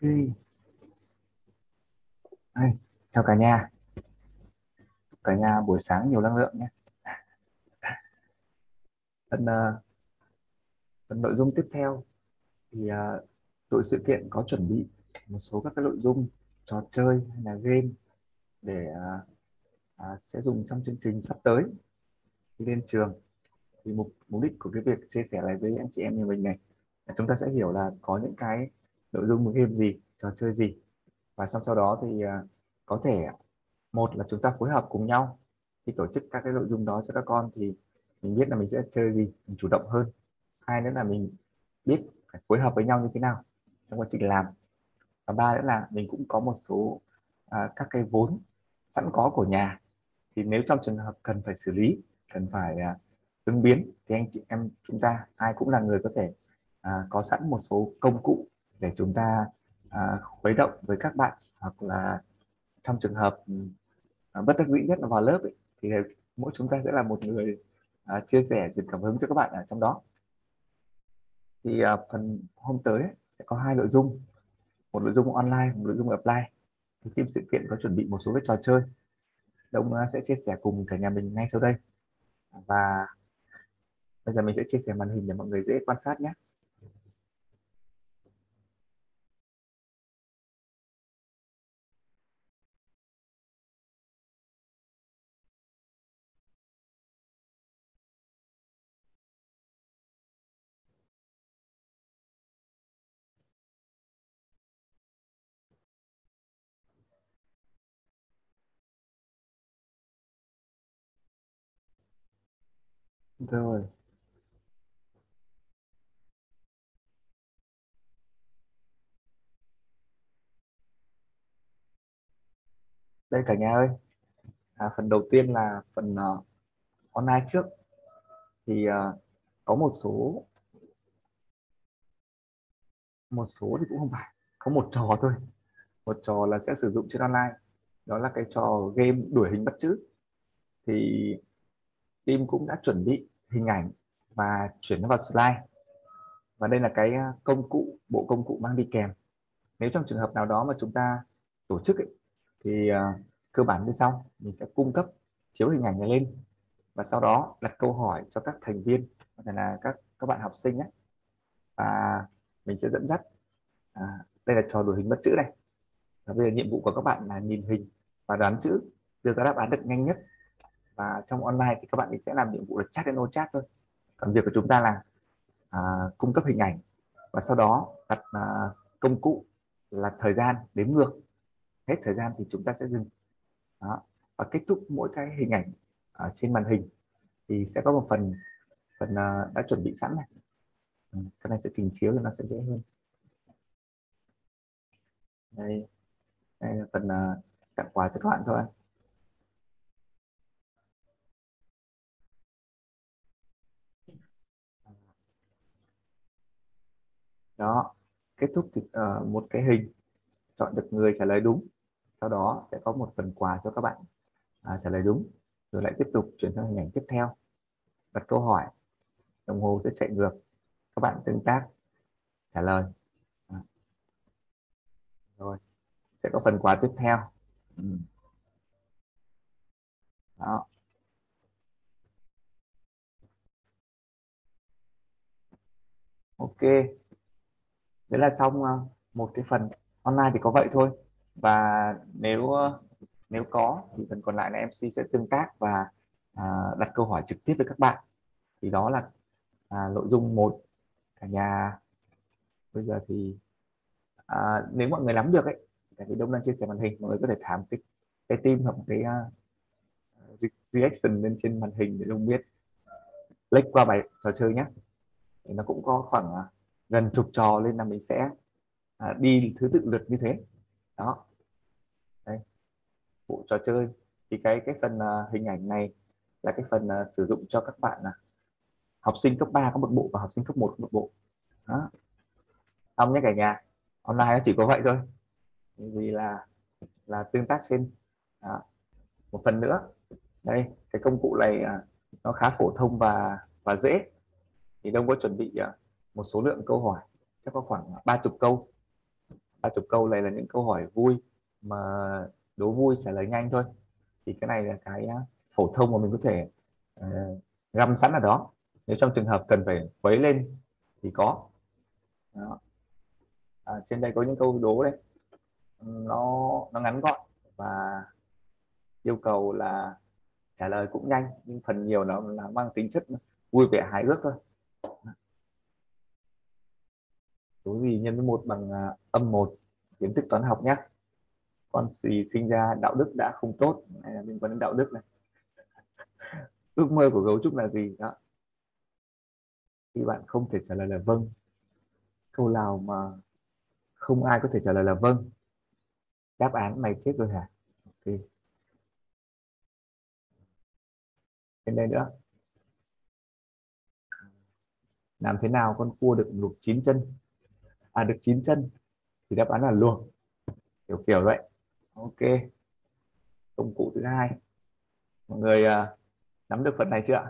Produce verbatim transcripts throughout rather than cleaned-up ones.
Hey, chào cả nhà, cả nhà buổi sáng nhiều năng lượng nhé. Phần, ờ, phần nội dung tiếp theo thì ờ, đội sự kiện có chuẩn bị một số các cái nội dung trò chơi hay là game để ờ, ờ, sẽ dùng trong chương trình sắp tới khi lên trường. Thì mục mục đích của cái việc chia sẻ này với anh chị em như mình này là chúng ta sẽ hiểu là có những cái nội dung game gì, trò chơi gì, và xong sau đó thì ờ, có thể một là chúng ta phối hợp cùng nhau khi tổ chức các cái nội dung đó cho các con, thì mình biết là mình sẽ chơi gì, mình chủ động hơn. Hai nữa là mình biết phải phối hợp với nhau như thế nào trong quá trình làm. Và ba nữa là mình cũng có một số à, các cái vốn sẵn có của nhà, thì nếu trong trường hợp cần phải xử lý, cần phải à, ứng biến, thì anh chị em chúng ta ai cũng là người có thể à, có sẵn một số công cụ để chúng ta à, khuấy động với các bạn, hoặc là trong trường hợp à, bất đắc dĩ nhất là vào lớp ấy, thì mỗi chúng ta sẽ là một người à, chia sẻ truyền cảm hứng cho các bạn ở trong đó. Thì à, phần hôm tới ấy, sẽ có hai nội dung, một nội dung online, một nội dung offline. Thì team sự kiện có chuẩn bị một số cái trò chơi, Đông à, sẽ chia sẻ cùng cả nhà mình ngay sau đây. Và bây giờ mình sẽ chia sẻ màn hình để mọi người dễ quan sát nhé. Rồi, đây cả nhà ơi, à, phần đầu tiên là phần uh, online trước. Thì uh, có một số một số thì cũng không phải, có một trò thôi, một trò là sẽ sử dụng trên online, đó là cái trò game đuổi hình bắt chữ. Thì team cũng đã chuẩn bị hình ảnh và chuyển nó vào slide, và đây là cái à, công cụ, bộ công cụ mang đi kèm. Nếu trong trường hợp nào đó mà chúng ta tổ chức ấy, thì uh, cơ bản như sau: mình sẽ cung cấp chiếu hình ảnh này lên, và sau đó đặt câu hỏi cho các thành viên, có thể là các các bạn học sinh ấy, và mình sẽ dẫn dắt. à, đây là trò đuổi hình bắt chữ này, và bây giờ nhiệm vụ của các bạn là nhìn hình và đoán chữ, đưa ra đáp án được nhanh nhất. Và trong online thì các bạn ấy sẽ làm nhiệm vụ là chat đến ô chat thôi, còn việc của chúng ta là à, cung cấp hình ảnh, và sau đó đặt à, công cụ là thời gian đếm ngược, hết thời gian thì chúng ta sẽ dừng. Đó. Và kết thúc mỗi cái hình ảnh ở trên màn hình thì sẽ có một phần phần uh, đã chuẩn bị sẵn này. Ừ, cái này sẽ trình chiếu thì nó sẽ dễ hơn. Đây, đây là phần uh, tặng quà cho các bạn thôi. Đó, kết thúc thì uh, một cái hình, chọn được người trả lời đúng, sau đó sẽ có một phần quà cho các bạn à, trả lời đúng, rồi lại tiếp tục chuyển sang hình ảnh tiếp theo, đặt câu hỏi, đồng hồ sẽ chạy ngược, các bạn tương tác trả lời. À, rồi sẽ có phần quà tiếp theo. Ừ. Đó, ok, đấy là xong uh, một cái phần online thì có vậy thôi. Và nếu uh, nếu có thì phần còn lại là em xê sẽ tương tác và à, đặt câu hỏi trực tiếp với các bạn. Thì đó là à, nội dung một cả nhà. Bây giờ thì à, nếu mọi người nắm được ấy, tại vì Đông đang chia sẻ màn hình, mọi người có thể thả một cái cái tim hoặc một cái uh, reaction lên trên màn hình để Đông biết. Click qua bài trò chơi nhé, thì nó cũng có khoảng uh, gần chục trò, lên là mình sẽ uh, đi thứ tự lượt như thế. Đó, đây bộ trò chơi. Thì cái cái phần uh, hình ảnh này là cái phần uh, sử dụng cho các bạn uh, học sinh cấp ba có một bộ và học sinh cấp một có một bộ. Đó, xong nhé cả nhà. Online nó chỉ có vậy thôi, vì là là tương tác trên. Đó. Một phần nữa, đây cái công cụ này à, nó khá phổ thông và và dễ. Thì Đông có chuẩn bị à, một số lượng câu hỏi, chắc có khoảng ba chục câu, ba chục câu này là những câu hỏi vui mà đố vui trả lời nhanh thôi, thì cái này là cái phổ thông mà mình có thể uh, găm sẵn ở đó, nếu trong trường hợp cần phải quấy lên thì có. Đó. À, trên đây có những câu đố đây, nó nó ngắn gọn và yêu cầu là trả lời cũng nhanh, nhưng phần nhiều nó là mang tính chất vui vẻ hài hước thôi. Số gì nhân với một bằng uh, âm một, kiến thức toán học nhé. Con gì sinh ra đạo đức đã không tốt, này là liên quan đến đạo đức này. Ước mơ của gấu trúc là gì đó, khi bạn không thể trả lời là vâng, câu nào mà không ai có thể trả lời là vâng, đáp án mày chết rồi hả. Ok. Trên đây nữa, làm thế nào con cua được luộc chín chân, à được chín chân, thì đáp án là luộc, kiểu kiểu vậy. Ok. Công cụ thứ hai, mọi người uh, nắm được phần này chưa?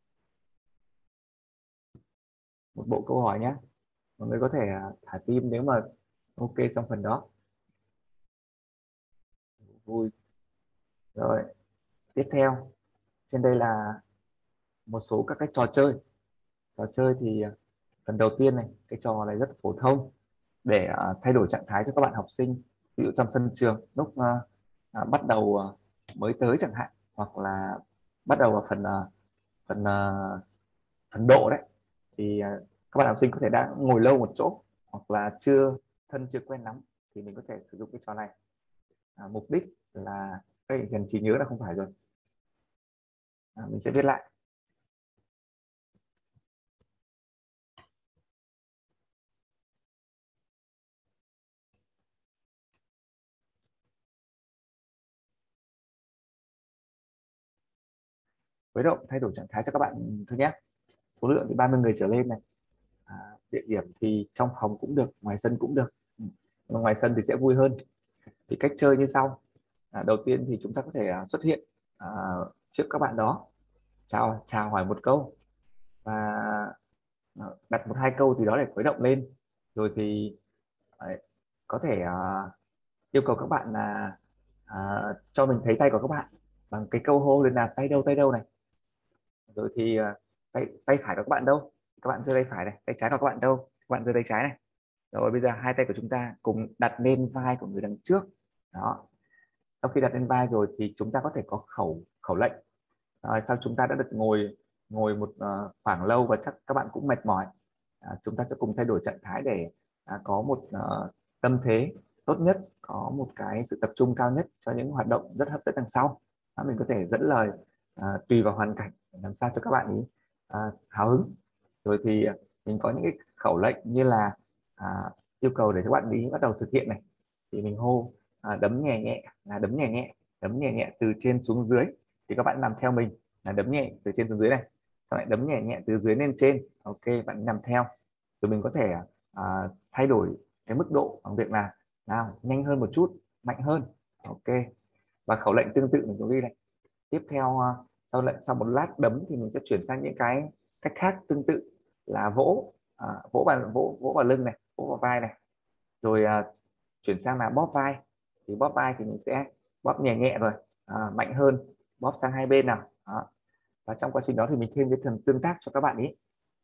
Một bộ câu hỏi nhé, mọi người có thể uh, thả tim nếu mà ok xong phần đó. Vui. Rồi, tiếp theo, trên đây là một số các cái trò chơi. Trò chơi thì uh, phần đầu tiên này, cái trò này rất phổ thông để uh, thay đổi trạng thái cho các bạn học sinh, ví dụ trong sân trường lúc uh, uh, bắt đầu uh, mới tới chẳng hạn, hoặc là bắt đầu vào phần uh, phần uh, phần độ đấy, thì uh, các bạn học sinh có thể đã ngồi lâu một chỗ hoặc là chưa thân chưa quen lắm, thì mình có thể sử dụng cái trò này. À, mục đích là cái dần trí nhớ là không phải rồi. À, mình sẽ viết lại. Với động thay đổi trạng thái cho các bạn thôi nhé. Số lượng thì ba mươi người trở lên này. À, địa điểm thì trong phòng cũng được, ngoài sân cũng được. Ừ. Ngoài sân thì sẽ vui hơn. Thì cách chơi như sau. À, đầu tiên thì chúng ta có thể uh, xuất hiện uh, trước các bạn đó, chào chào hỏi một câu và uh, đặt một hai câu gì đó để khuấy động lên, rồi thì uh, có thể uh, yêu cầu các bạn là uh, cho mình thấy tay của các bạn bằng cái câu hô lên là tay đâu tay đâu này, rồi thì uh, tay tay phải của các bạn đâu, các bạn giơ tay phải này, tay trái của các bạn đâu, các bạn giơ tay trái này. Rồi bây giờ hai tay của chúng ta cùng đặt lên vai của người đằng trước. Đó. Sau khi đặt lên vai rồi thì chúng ta có thể có khẩu khẩu lệnh. À, sau chúng ta đã được ngồi ngồi một uh, khoảng lâu và chắc các bạn cũng mệt mỏi. À, chúng ta sẽ cùng thay đổi trạng thái để à, có một uh, tâm thế tốt nhất, có một cái sự tập trung cao nhất cho những hoạt động rất hấp dẫn đằng sau. À, mình có thể dẫn lời à, tùy vào hoàn cảnh làm sao cho các bạn ấy à, hào hứng. Rồi thì mình có những cái khẩu lệnh như là à, yêu cầu để các bạn ý bắt đầu thực hiện này, thì mình hô à, đấm nhẹ nhẹ là đấm nhẹ nhẹ, đấm nhẹ nhẹ từ trên xuống dưới, thì các bạn làm theo mình là đấm nhẹ từ trên xuống dưới này, sau lại đấm nhẹ nhẹ từ dưới lên trên. Ok, bạn làm theo. Rồi mình có thể à, thay đổi cái mức độ bằng việc là nào nhanh hơn một chút, mạnh hơn. Ok, và khẩu lệnh tương tự mình có ghi này. Tiếp theo à, sau lệnh sau một lát đấm thì mình sẽ chuyển sang những cái cách khác tương tự là vỗ, à, vỗ vào vỗ vỗ vào lưng này, vỗ vào vai này, rồi à, chuyển sang là bóp vai. Thì bóp vai thì mình sẽ bóp nhẹ nhẹ rồi à, mạnh hơn, bóp sang hai bên nào. Đó. Và trong quá trình đó thì mình thêm cái phần tương tác cho các bạn ý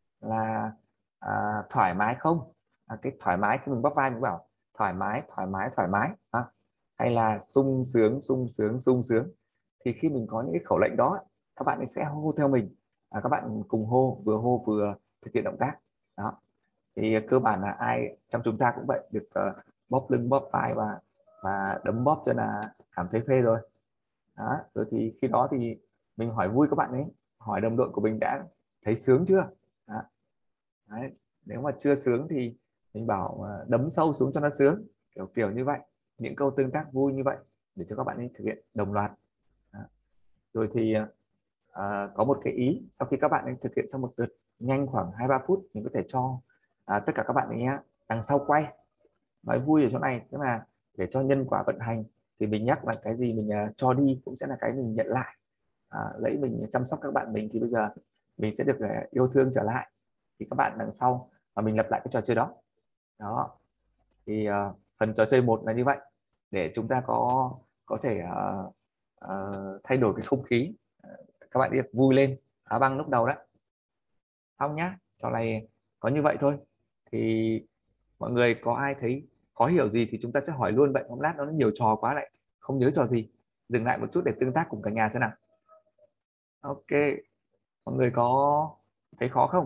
là à, thoải mái không, à, cái thoải mái khi mình bóp vai mình bảo thoải mái thoải mái thoải mái à, hay là sung sướng sung sướng sung sướng. Thì khi mình có những cái khẩu lệnh đó, các bạn ấy sẽ hô theo mình, à, các bạn cùng hô, vừa hô vừa thực hiện động tác. Đó. Thì cơ bản là ai trong chúng ta cũng vậy, được uh, bóp lưng bóp vai và và đấm bóp cho là cảm thấy phê rồi. Đó. Rồi thì khi đó thì mình hỏi vui các bạn ấy, hỏi đồng đội của mình đã thấy sướng chưa. Đó. Đấy. Nếu mà chưa sướng thì mình bảo uh, đấm sâu xuống cho nó sướng, kiểu kiểu như vậy, những câu tương tác vui như vậy để cho các bạn ấy thực hiện đồng loạt. Đó. Rồi thì uh, có một cái ý, sau khi các bạn ấy thực hiện xong một lượt nhanh khoảng hai ba phút, mình có thể cho à, tất cả các bạn ấy đằng sau quay. Nói vui ở chỗ này tức là để cho nhân quả vận hành, thì mình nhắc là cái gì mình uh, cho đi cũng sẽ là cái mình nhận lại. À, lấy mình chăm sóc các bạn mình thì bây giờ mình sẽ được uh, yêu thương trở lại, thì các bạn đằng sau và mình lặp lại cái trò chơi đó. Đó thì uh, phần trò chơi một là như vậy, để chúng ta có có thể uh, uh, thay đổi cái không khí, các bạn được vui lên, phá băng lúc đầu đó. Xong nhá, trò này có như vậy thôi. Thì mọi người có ai thấy khó hiểu gì thì chúng ta sẽ hỏi luôn, vậy không lát nó nhiều trò quá lại không nhớ trò gì, dừng lại một chút để tương tác cùng cả nhà xem nào. Ok, mọi người có thấy khó không?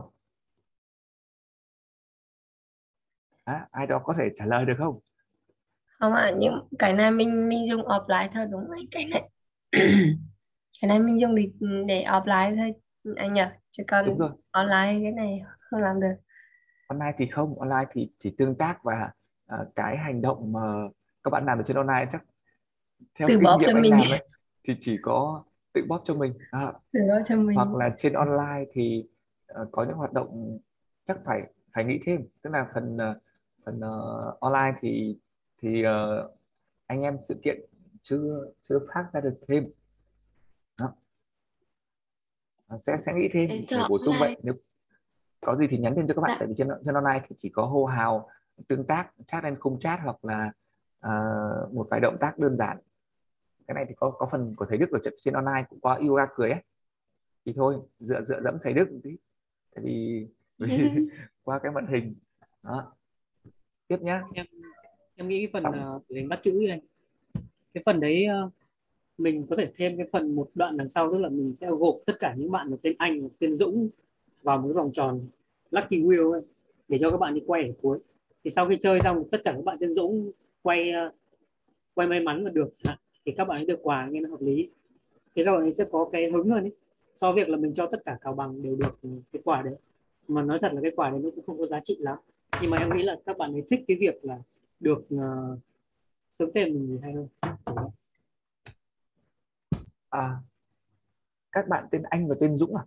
À, ai đó có thể trả lời được không? Không ạ, những cái này mình mình dùng offline thôi đúng không anh? Cái này cái này mình dùng để để offline thôi anh nhỉ, chứ Đúng còn rồi, online cái này không làm được. online thì không, online thì chỉ tương tác và à, cái hành động mà các bạn làm ở trên online chắc theo Từ kinh bóp nghiệm cho anh mình. làm ấy thì chỉ có tự bóp cho mình. À, Từ bóp cho hoặc mình. là trên online thì ờ, có những hoạt động chắc phải phải nghĩ thêm, tức là phần ờ, phần ờ, online thì thì ờ, anh em sự kiện chưa chưa phát ra được thêm đó. Ờ, sẽ sẽ nghĩ thêm Em để chọn bổ sung vậy, online. nếu có gì thì nhắn thêm cho các bạn, tại Dạ. vì trên trên online thì chỉ có hô hào tương tác, chat hay không chat, hoặc là ờ, một vài động tác đơn giản. Cái này thì có có phần của thầy Đức ở trên trên online cũng có yoga cười ấy, thì thôi dựa dựa dẫm thầy Đức một tí, tại vì, vì qua cái màn hình đó. Tiếp nhá. em em nghĩ cái phần Xong. uh, hình bắt chữ này, cái phần đấy ờ, mình có thể thêm cái phần một đoạn đằng sau, tức là mình sẽ gộp tất cả những bạn có tên Anh và tên Dũng vào một cái vòng tròn Lucky Wheel ấy, để cho các bạn đi quay ở cuối. Thì sau khi chơi xong tất cả các bạn tên Dũng quay ờ, quay may mắn mà được hả? Thì các bạn ấy được quà, nghe nó hợp lý, thì các bạn ấy sẽ có cái hứng hơn ấy, so với việc là mình cho tất cả cào bằng đều được cái quà đấy. Mà nói thật là cái quà đấy nó cũng không có giá trị lắm, nhưng mà em nghĩ là các bạn ấy thích cái việc là được uh, sống tên mình thì hay hơn. À, các bạn tên Anh và tên Dũng à?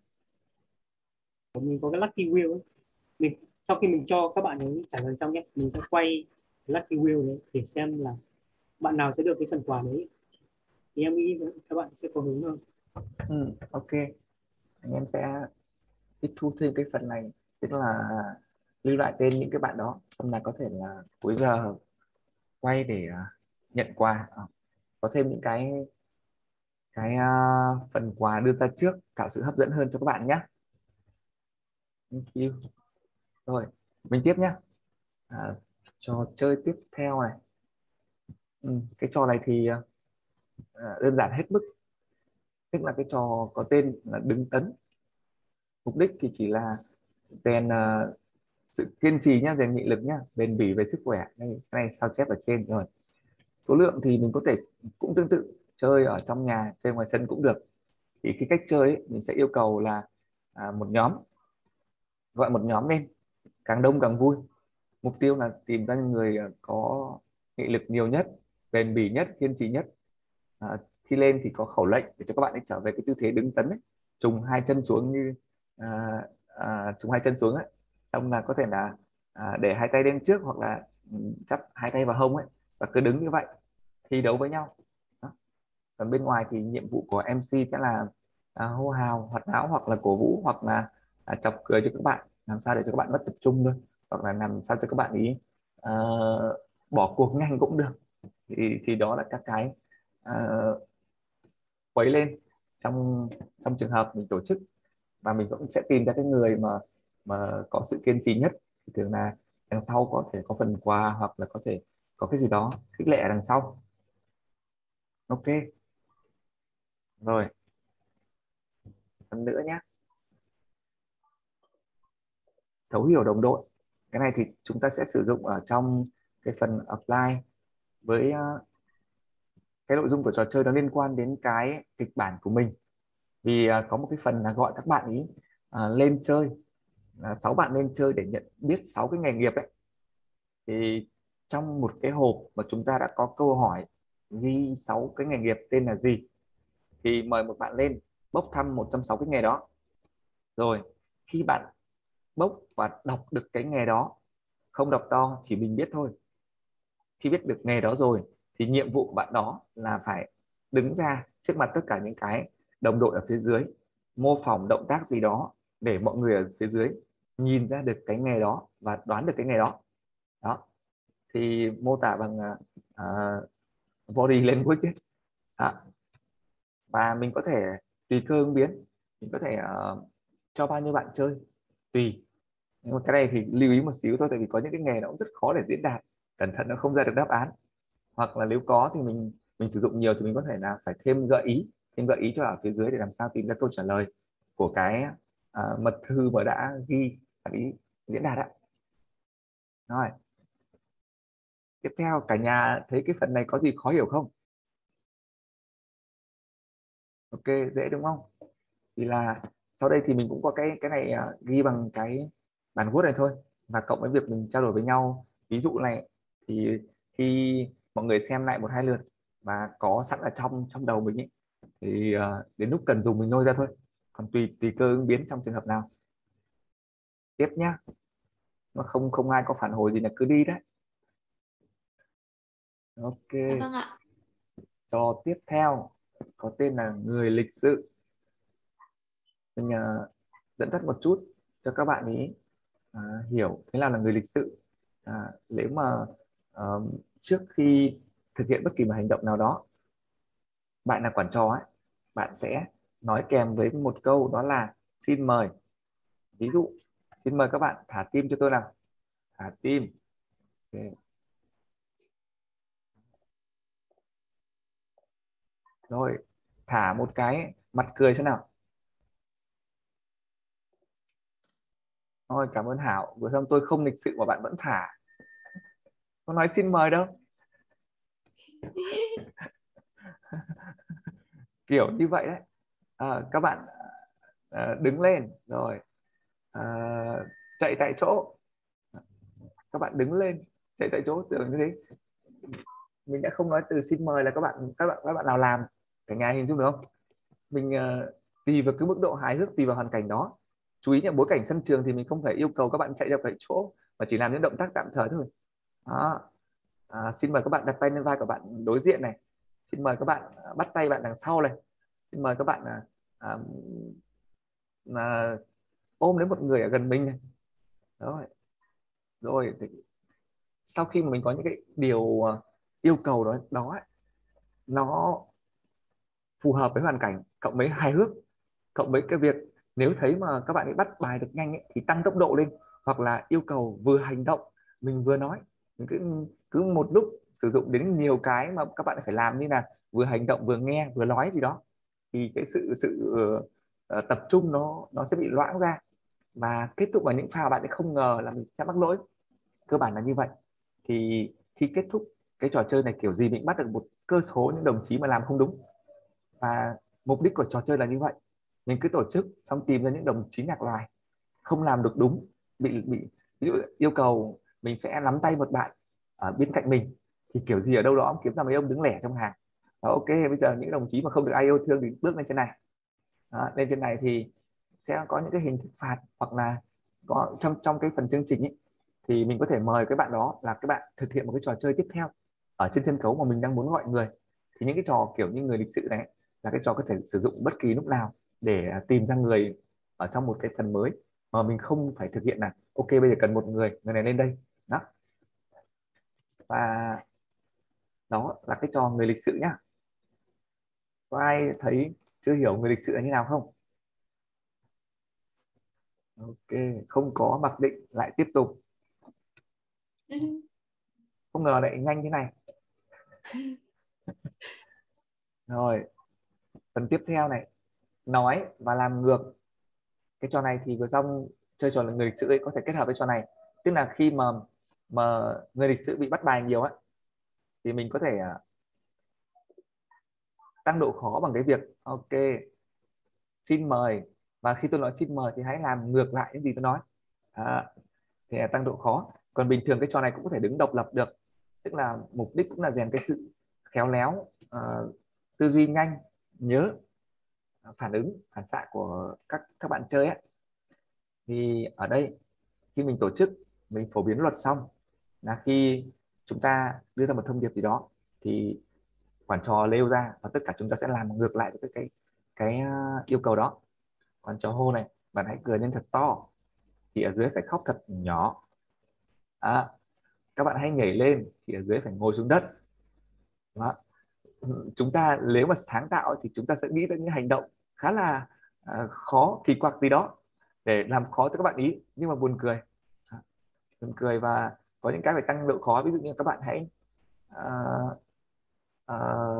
Mình có cái lucky wheel ấy, mình sau khi mình cho các bạn ấy trả lời xong nhé, mình sẽ quay lucky wheel đấy để xem là bạn nào sẽ được cái phần quà đấy, thì em nghĩ các bạn sẽ có hứng hơn. Ừ, ok, anh em sẽ tiếp thu thêm cái phần này, tức là lưu lại tên những cái bạn đó, xong là có thể là cuối giờ quay để à, nhận quà. À, có thêm những cái cái à, phần quà đưa ra trước, tạo sự hấp dẫn hơn cho các bạn nhé. Thank you. Rồi, mình tiếp nhé. À, trò chơi tiếp theo này. Ừ, cái trò này thì à, đơn giản hết mức, tức là cái trò có tên là đứng tấn. Mục đích thì chỉ là rèn à, sự kiên trì nhá, rèn nghị lực nhá, bền bỉ về sức khỏe. Đây, cái này sao chép ở trên rồi. Số lượng thì mình có thể cũng tương tự, chơi ở trong nhà, chơi ngoài sân cũng được. Thì cái cách chơi ấy, mình sẽ yêu cầu là à, một nhóm, gọi một nhóm lên, càng đông càng vui. Mục tiêu là tìm ra những người à, có nghị lực nhiều nhất, bền bỉ nhất, kiên trì nhất. À, khi lên thì có khẩu lệnh để cho các bạn ấy trở về cái tư thế đứng tấn ấy, trùng hai chân xuống như à, à, trùng hai chân xuống ấy, xong là có thể là à, để hai tay lên trước, hoặc là ừ, chắp hai tay vào hông ấy, và cứ đứng như vậy thi đấu với nhau. Đó. Còn bên ngoài thì nhiệm vụ của em xê sẽ là à, hô hào hoạt náo, hoặc là cổ vũ, hoặc là à, chọc cười cho các bạn, làm sao để cho các bạn mất tập trung thôi, hoặc là làm sao cho các bạn ý à, bỏ cuộc nhanh cũng được. Thì thì đó là các cái à, quấy lên trong trong trường hợp mình tổ chức. Và mình cũng sẽ tìm ra cái người mà mà có sự kiên trì nhất, thì thường là đằng sau có thể có phần quà, hoặc là có thể có cái gì đó khích lệ ở đằng sau. Ok, rồi, phần nữa nhé. Thấu hiểu đồng đội. Cái này thì chúng ta sẽ sử dụng ở trong cái phần apply với uh, cái nội dung của trò chơi nó liên quan đến cái kịch bản của mình. Vì uh, có một cái phần là gọi các bạn ý uh, lên chơi, là sáu bạn lên chơi để nhận biết sáu cái nghề nghiệp ấy. Thì trong một cái hộp mà chúng ta đã có câu hỏi ghi sáu cái nghề nghiệp tên là gì, thì mời một bạn lên bốc thăm một trong sáu cái nghề đó. Rồi khi bạn bốc và đọc được cái nghề đó, không đọc to, chỉ mình biết thôi, khi biết được nghề đó rồi thì nhiệm vụ của bạn đó là phải đứng ra trước mặt tất cả những cái đồng đội ở phía dưới, mô phỏng động tác gì đó để mọi người ở phía dưới nhìn ra được cái nghề đó và đoán được cái nghề đó. Đó, thì mô tả bằng uh, body language ấy. À, và mình có thể tùy cơ ứng biến, mình có thể uh, cho bao nhiêu bạn chơi tùy. Nhưng mà cái này thì lưu ý một xíu thôi, tại vì có những cái nghề nó cũng rất khó để diễn đạt, cẩn thận nó không ra được đáp án, hoặc là nếu có thì mình mình sử dụng nhiều thì mình có thể là phải thêm gợi ý thêm gợi ý cho ở phía dưới để làm sao tìm ra câu trả lời của cái uh, mật thư mà đã ghi bạn ý diễn đạt ạ. Rồi, tiếp theo cả nhà thấy cái phần này có gì khó hiểu không? Ok, dễ đúng không? Thì là sau đây thì mình cũng có cái cái này uh, ghi bằng cái bản Word này thôi, và cộng với việc mình trao đổi với nhau ví dụ này, thì khi mọi người xem lại một hai lượt và có sẵn ở trong trong đầu mình ấy, thì uh, đến lúc cần dùng mình lôi ra thôi, còn tùy tùy cơ ứng biến trong trường hợp nào. Tiếp nhá, mà không không ai có phản hồi gì là cứ đi đấy. Ok, Dạ vâng ạ. trò tiếp theo có tên là người lịch sự. Mình uh, dẫn dắt một chút cho các bạn ý à, hiểu thế nào là người lịch sự. À, nếu mà uh, trước khi thực hiện bất kỳ một hành động nào đó, bạn là quản trò ấy, bạn sẽ nói kèm với một câu đó là xin mời. Ví dụ, xin mời các bạn thả tim cho tôi nào. Thả tim. Okay. Rồi, thả một cái mặt cười xem nào. Thôi, cảm ơn Hảo, vừa xong tôi không lịch sự mà bạn vẫn thả. Có nói xin mời đâu. Kiểu như vậy đấy. À, các bạn à, đứng lên rồi à, chạy tại chỗ. Các bạn đứng lên chạy tại chỗ, tưởng như thế mình đã không nói từ xin mời là các bạn các bạn các bạn nào làm. Cả nhà hình dung được không? Mình uh, tùy vào cái mức độ hài hước, tùy vào hoàn cảnh đó. Chú ý là bối cảnh sân trường thì mình không phải yêu cầu các bạn chạy ra tại chỗ, mà chỉ làm những động tác tạm thời thôi. Đó. À, xin mời các bạn đặt tay lên vai của bạn đối diện này. Xin mời các bạn bắt tay bạn đằng sau này. Xin mời các bạn à, à, à, ôm lấy một người ở gần mình này. Rồi, rồi thì sau khi mà mình có những cái điều yêu cầu đó đó nó phù hợp với hoàn cảnh, cộng với hài hước, cộng với cái việc nếu thấy mà các bạn ấy bắt bài được nhanh ấy, thì tăng tốc độ lên, hoặc là yêu cầu vừa hành động mình vừa nói. Mình cứ cứ một lúc sử dụng đến nhiều cái mà các bạn phải làm, như là vừa hành động vừa nghe vừa nói gì đó, thì cái sự sự uh, tập trung nó nó sẽ bị loãng ra, và kết thúc bằng những pha bạn ấy không ngờ là mình sẽ mắc lỗi. Cơ bản là như vậy. Thì khi kết thúc cái trò chơi này, kiểu gì mình bắt được một cơ số những đồng chí mà làm không đúng, và mục đích của trò chơi là như vậy. Mình cứ tổ chức xong tìm ra những đồng chí nhạc loài không làm được đúng, bị bị ví dụ yêu cầu mình sẽ nắm tay một bạn ở bên cạnh mình, thì kiểu gì ở đâu đó kiếm ra mấy ông đứng lẻ trong hàng. Đó, ok, bây giờ những đồng chí mà không được ai yêu thương thì bước lên trên này. Đó, lên trên này thì sẽ có những cái hình thức phạt, hoặc là có trong trong cái phần chương trình ấy, thì mình có thể mời cái bạn đó là các bạn thực hiện một cái trò chơi tiếp theo ở trên sân khấu mà mình đang muốn gọi người. Thì những cái trò kiểu như người lịch sự này là cái trò có thể sử dụng bất kỳ lúc nào để tìm ra người ở trong một cái phần mới, mà mình không phải thực hiện là ok bây giờ cần một người người này lên đây. Đó, và đó là cái trò người lịch sự nhá. Có ai thấy chưa hiểu người lịch sự là như nào không? Ok, không có mặc định lại tiếp tục. Không ngờ lại nhanh thế này. Rồi, phần tiếp theo này, nói và làm ngược. Cái trò này thì vừa xong chơi trò là người lịch sự ấy, có thể kết hợp với trò này. Tức là khi mà mà người lịch sự bị bắt bài nhiều á, thì mình có thể uh, tăng độ khó bằng cái việc ok xin mời, và khi tôi nói xin mời thì hãy làm ngược lại những gì tôi nói. À, thì là tăng độ khó. Còn bình thường cái trò này cũng có thể đứng độc lập được, tức là mục đích cũng là rèn cái sự khéo léo, uh, tư duy nhanh, nhớ, phản ứng phản xạ của các các bạn chơi ấy. Thì ở đây khi mình tổ chức, mình phổ biến luật xong, là khi chúng ta đưa ra một thông điệp gì đó thì quản trò nêu ra và tất cả chúng ta sẽ làm ngược lại với cái cái yêu cầu đó. Quản trò hô này, bạn hãy cười lên thật to, thì ở dưới phải khóc thật nhỏ. À, các bạn hay nhảy lên thì ở dưới phải ngồi xuống đất. Đó. Chúng ta nếu mà sáng tạo thì chúng ta sẽ nghĩ tới những hành động khá là à, khó, kỳ quặc gì đó để làm khó cho các bạn ý, nhưng mà buồn cười. Đó. Buồn cười và có những cái phải tăng độ khó, ví dụ như các bạn hãy à, à,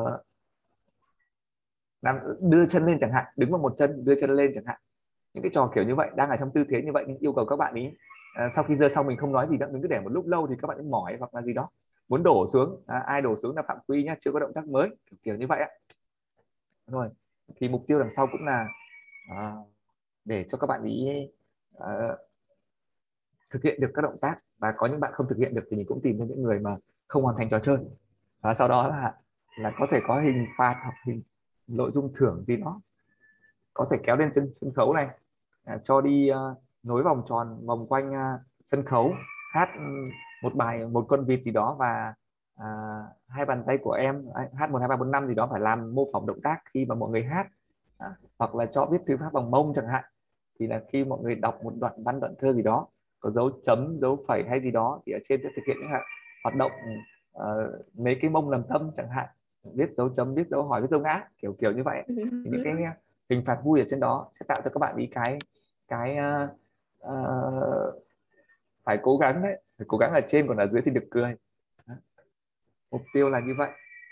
làm đưa chân lên chẳng hạn, đứng vào một chân đưa chân lên chẳng hạn. Những cái trò kiểu như vậy, đang ở trong tư thế như vậy nhưng yêu cầu các bạn ý à, sau khi giơ xong mình không nói gì nữa, mình cứ để một lúc lâu thì các bạn ấy mỏi hoặc là gì đó muốn đổ xuống, à, ai đổ xuống là phạm quy nhá, chưa có động tác mới, kiểu, kiểu như vậy ạ. Rồi thì mục tiêu đằng sau cũng là à, để cho các bạn ý à, thực hiện được các động tác, và có những bạn không thực hiện được thì mình cũng tìm ra những người mà không hoàn thành trò chơi, và sau đó là là có thể có hình phạt hoặc hình nội dung thưởng gì đó, có thể kéo lên sân, sân khấu này, à, cho đi uh, nối vòng tròn vòng quanh uh, sân khấu, hát um, một bài một con vịt gì đó, và à, hai bàn tay của em hát một hai ba bốn năm gì đó phải làm mô phỏng động tác khi mà mọi người hát, à, hoặc là cho viết thư pháp bằng mông chẳng hạn, thì là khi mọi người đọc một đoạn văn đoạn thơ gì đó có dấu chấm dấu phẩy hay gì đó thì ở trên sẽ thực hiện những hoạt động uh, mấy cái mông làm tâm chẳng hạn, viết dấu chấm viết dấu hỏi viết dấu ngã, kiểu kiểu như vậy. Thì những cái hình phạt vui ở trên đó sẽ tạo cho các bạn ý cái cái uh, uh, phải cố gắng đấy, phải cố gắng ở trên còn ở dưới thì được cười. Mục tiêu là như vậy.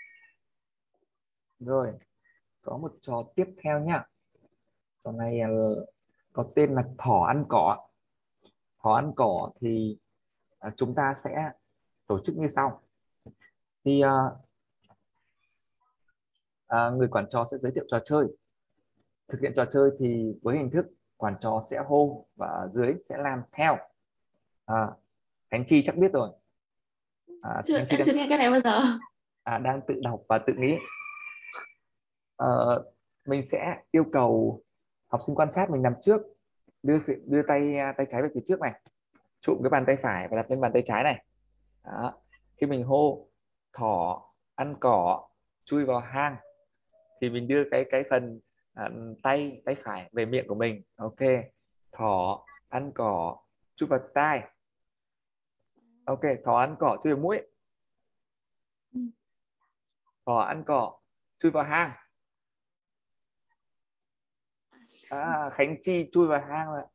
Rồi có một trò tiếp theo nhá, trò này uh, có tên là thỏ ăn cỏ. Thỏ ăn cỏ thì uh, chúng ta sẽ tổ chức như sau. Thì uh, uh, người quản trò sẽ giới thiệu trò chơi. Thực hiện trò chơi thì với hình thức quản trò sẽ hô và ở dưới sẽ làm theo. À, Khánh Chi chắc biết rồi. À, Chưa, Khánh Chi em đang chưa nghe cái này bao giờ. à, đang tự đọc và tự nghĩ. Ờ, mình sẽ yêu cầu học sinh quan sát mình nằm trước, đưa đưa tay tay trái về phía trước này, chụm cái bàn tay phải và đặt lên bàn tay trái này. Đó. Khi mình hô thỏ ăn cỏ chui vào hang thì mình đưa cái cái phần à, tay tay phải về miệng của mình. Ok, thỏ ăn cỏ chui vào tai. Ok, thỏ ăn cỏ chui vào mũi. Thỏ ăn cỏ chui vào hang. À, Khánh Chi chui vào hang rồi.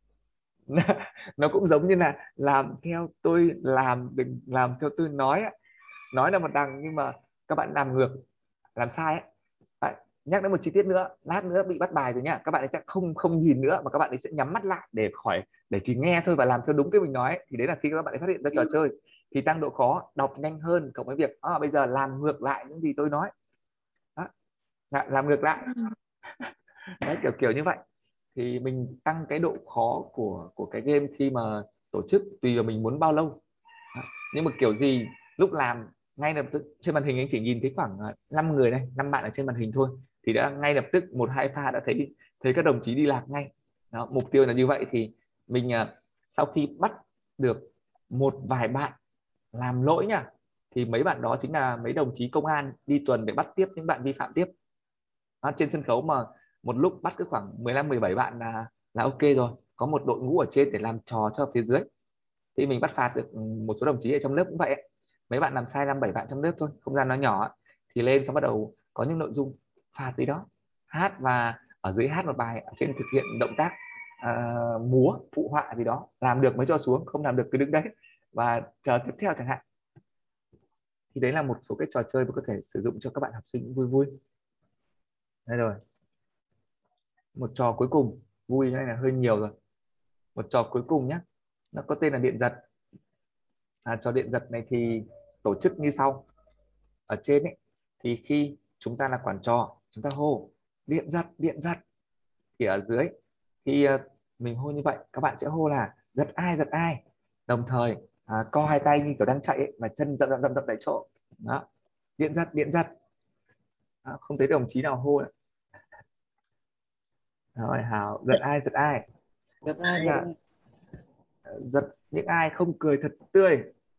Nó cũng giống như là làm theo tôi làm, đừng làm theo tôi nói. Nói là một đằng nhưng mà các bạn làm ngược, làm sai ấy. Đấy, nhắc đến một chi tiết nữa, lát nữa bị bắt bài rồi nhá, các bạn ấy sẽ không không nhìn nữa mà các bạn ấy sẽ nhắm mắt lại để khỏi để chỉ nghe thôi và làm theo đúng cái mình nói, thì đấy là khi các bạn ấy phát hiện ra trò chơi thì tăng độ khó, đọc nhanh hơn cộng với việc à, bây giờ làm ngược lại những gì tôi nói. Đó, làm ngược lại. Đấy, kiểu kiểu như vậy thì mình tăng cái độ khó của của cái game khi mà tổ chức tùy vào mình muốn bao lâu. Đó. Nhưng mà kiểu gì lúc làm ngay lập tức trên màn hình anh chỉ nhìn thấy khoảng năm người đây, năm bạn ở trên màn hình thôi thì đã ngay lập tức một hai pha đã thấy thấy các đồng chí đi lạc ngay. Đó, mục tiêu là như vậy. Thì mình sau khi bắt được một vài bạn làm lỗi nha, thì mấy bạn đó chính là mấy đồng chí công an đi tuần để bắt tiếp những bạn vi phạm tiếp. Đó, trên sân khấu mà một lúc bắt cứ khoảng mười lăm mười bảy bạn là là ok rồi, có một đội ngũ ở trên để làm trò cho phía dưới. Thì mình bắt phạt được một số đồng chí ở trong lớp cũng vậy ấy. Mấy bạn làm sai năm bảy bạn trong lớp thôi, không gian nó nhỏ thì lên xong bắt đầu có những nội dung phạt gì đó, hát và ở dưới hát một bài, ở trên thực hiện động tác uh, múa phụ họa gì đó, làm được mới cho xuống, không làm được cứ đứng đấy và chờ tiếp theo chẳng hạn. Thì đấy là một số cái trò chơi mà có thể sử dụng cho các bạn học sinh vui vui. Đây rồi, một trò cuối cùng vui này là hơi nhiều rồi. Một trò cuối cùng nhé, nó có tên là điện giật. À, trò điện giật này thì tổ chức như sau. Ở trên ấy thì khi chúng ta là quản trò, chúng ta hô điện giật điện giật, thì ở dưới thì uh, mình hô như vậy, các bạn sẽ hô là giật ai giật ai, đồng thời à, co hai tay như kiểu đang chạy ấy, và chân dậm dậm dậm dậm tại chỗ. Đó, điện giật điện giật. Đó, không thấy đồng chí nào hô nữa. Rồi Hảo, giật ai giật ai. Giật ai giật Dạ. ai. Giật những ai không cười thật tươi.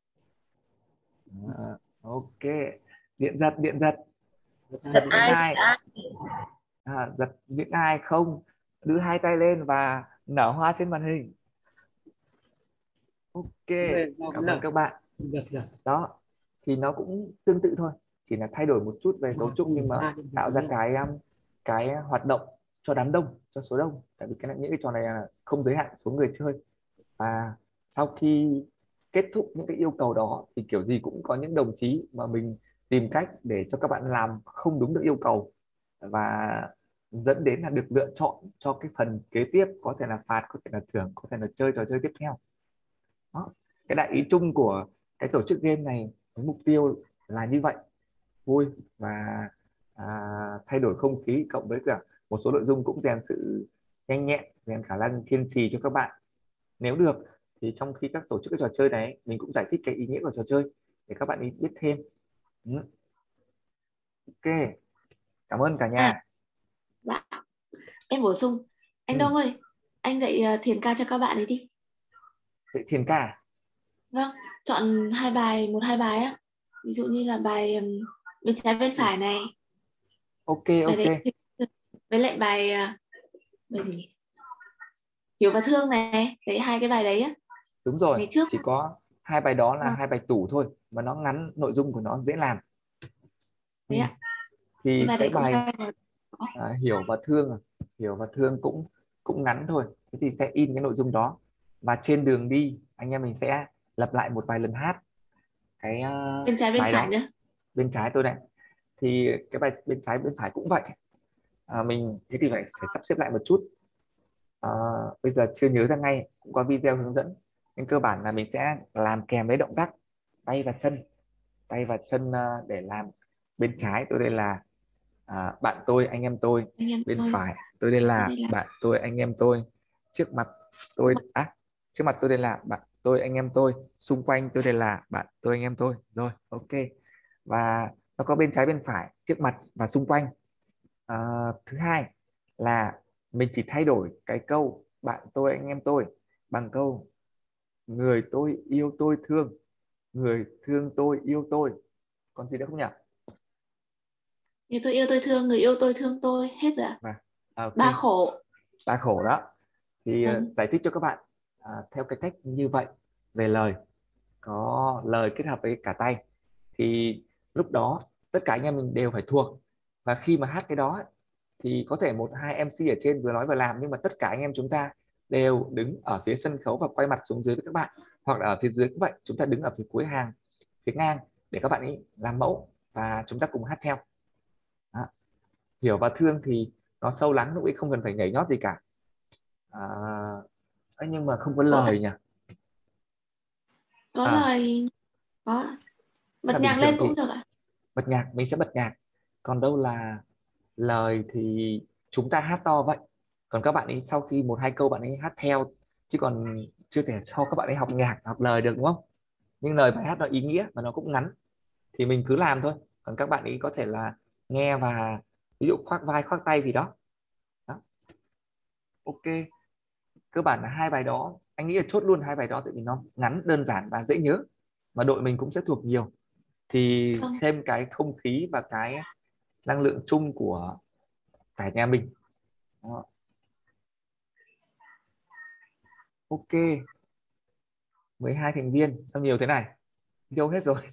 À, ok, điện giật điện giật. Giật ai Giật giật Những ai giật ai ai. à, giật những ai không đưa hai tay lên và nở hoa trên màn hình. Ok, Giao cảm cái ơn lời. các bạn. Được được. Đó thì nó cũng tương tự thôi, chỉ là thay đổi một chút về cấu trúc, nhưng mà À, tạo ra cái um, cái hoạt động cho đám đông, cho số đông, tại vì cái này, những cái trò này là không giới hạn số người chơi. Và sau khi kết thúc những cái yêu cầu đó thì kiểu gì cũng có những đồng chí mà mình tìm cách để cho các bạn làm không đúng được yêu cầu, và dẫn đến là được lựa chọn cho cái phần kế tiếp, có thể là phạt, có thể là thưởng, có thể là chơi trò chơi tiếp theo. Đó. Cái đại ý chung của cái tổ chức game này với mục tiêu là như vậy, vui và à, thay đổi không khí, cộng với cả một số nội dung cũng rèn sự nhanh nhẹn, rèn khả năng kiên trì cho các bạn. Nếu được thì trong khi các tổ chức cái trò chơi này mình cũng giải thích cái ý nghĩa của trò chơi để các bạn ý biết thêm. Ừ. Ok, cảm ơn cả À, nhà. dạ, em bổ sung. Anh Ừ. Đông ơi, anh dạy ờ, thiền ca cho các bạn ấy đi. Vậy thiền ca à? Vâng, chọn hai bài, một hai bài á. Ví dụ như là bài ừm, bên trái bên phải này, Ok bài ok, đấy với lại bài ờ, bài gì nhỉ? Hiểu và thương này, đấy hai cái bài đấy á. đúng rồi, Ngày trước. chỉ có hai bài đó là Vâng, hai bài tủ thôi, mà nó ngắn, nội dung của nó dễ làm. Ừ. đấy ạ. Cái Thì bài cái đấy cũng bài hay mà. à, hiểu và thương à? Hiểu và thương cũng cũng ngắn thôi, thế thì sẽ in cái nội dung đó, và trên đường đi anh em mình sẽ lặp lại một vài lần hát cái uh, Bên trái bên bài phải đó. nữa. Bên trái tôi này, thì cái bài bên trái bên phải cũng vậy. À, mình thế thì phải phải sắp xếp lại một chút. À, bây giờ chưa nhớ ra ngay, cũng có video hướng dẫn, nhưng cơ bản là mình sẽ làm kèm với động tác tay và chân, tay và chân uh, để làm. Bên trái tôi đây là à, bạn tôi, anh em tôi. Anh em Bên ơi, phải tôi đây đây là đây là bạn tôi, anh em tôi. Trước mặt tôi à, trước mặt tôi đây là bạn tôi, anh em tôi. Xung quanh tôi đây là bạn tôi, anh em tôi. Rồi, ok. Và nó có bên trái bên phải, trước mặt và xung quanh. À, thứ hai là mình chỉ thay đổi cái câu bạn tôi, anh em tôi bằng câu người tôi yêu tôi thương, người thương tôi yêu tôi. Còn gì nữa không nhỉ? người tôi yêu tôi thương, người yêu tôi thương tôi, hết rồi ạ. Và à, ok, Ba khổ. ba khổ đó thì uh, Vâng, giải thích cho các bạn à, theo cái cách như vậy. Về lời, có lời kết hợp với cả tay, thì lúc đó tất cả anh em mình đều phải thuộc. Và khi mà hát cái đó thì có thể một hai em xê ở trên vừa nói vừa làm, nhưng mà tất cả anh em chúng ta đều đứng ở phía sân khấu và quay mặt xuống dưới với các bạn, hoặc là ở phía dưới cũng vậy, chúng ta đứng ở phía cuối hàng, phía ngang, để các bạn ấy làm mẫu và chúng ta cùng hát theo. Đó. Hiểu và thương thì nó sâu lắng, lúc ấy không cần phải nhảy nhót gì cả. À, nhưng mà không có có lời nhỉ? có À, lời, có là bật bình nhạc thường lên thì cũng được ạ. bật nhạc, mình sẽ bật nhạc. Còn đâu là lời thì chúng ta hát to vậy. Còn các bạn ấy sau khi một hai câu bạn ấy hát theo, chứ còn chưa thể cho các bạn ấy học nhạc, học lời được, đúng không? Nhưng lời bài hát nó ý nghĩa và nó cũng ngắn, thì mình cứ làm thôi. Còn các bạn ấy có thể là nghe và ví dụ khoác vai khoác tay gì đó. Đó. Ok, cơ bản là hai bài đó anh nghĩ là chốt luôn hai bài đó, tại vì nó ngắn, đơn giản và dễ nhớ, mà đội mình cũng sẽ thuộc nhiều, thì Vâng, thêm cái không khí và cái năng lượng chung của cả nhà mình. Đó. Ok, mười hai thành viên, sao nhiều thế này, đâu hết rồi.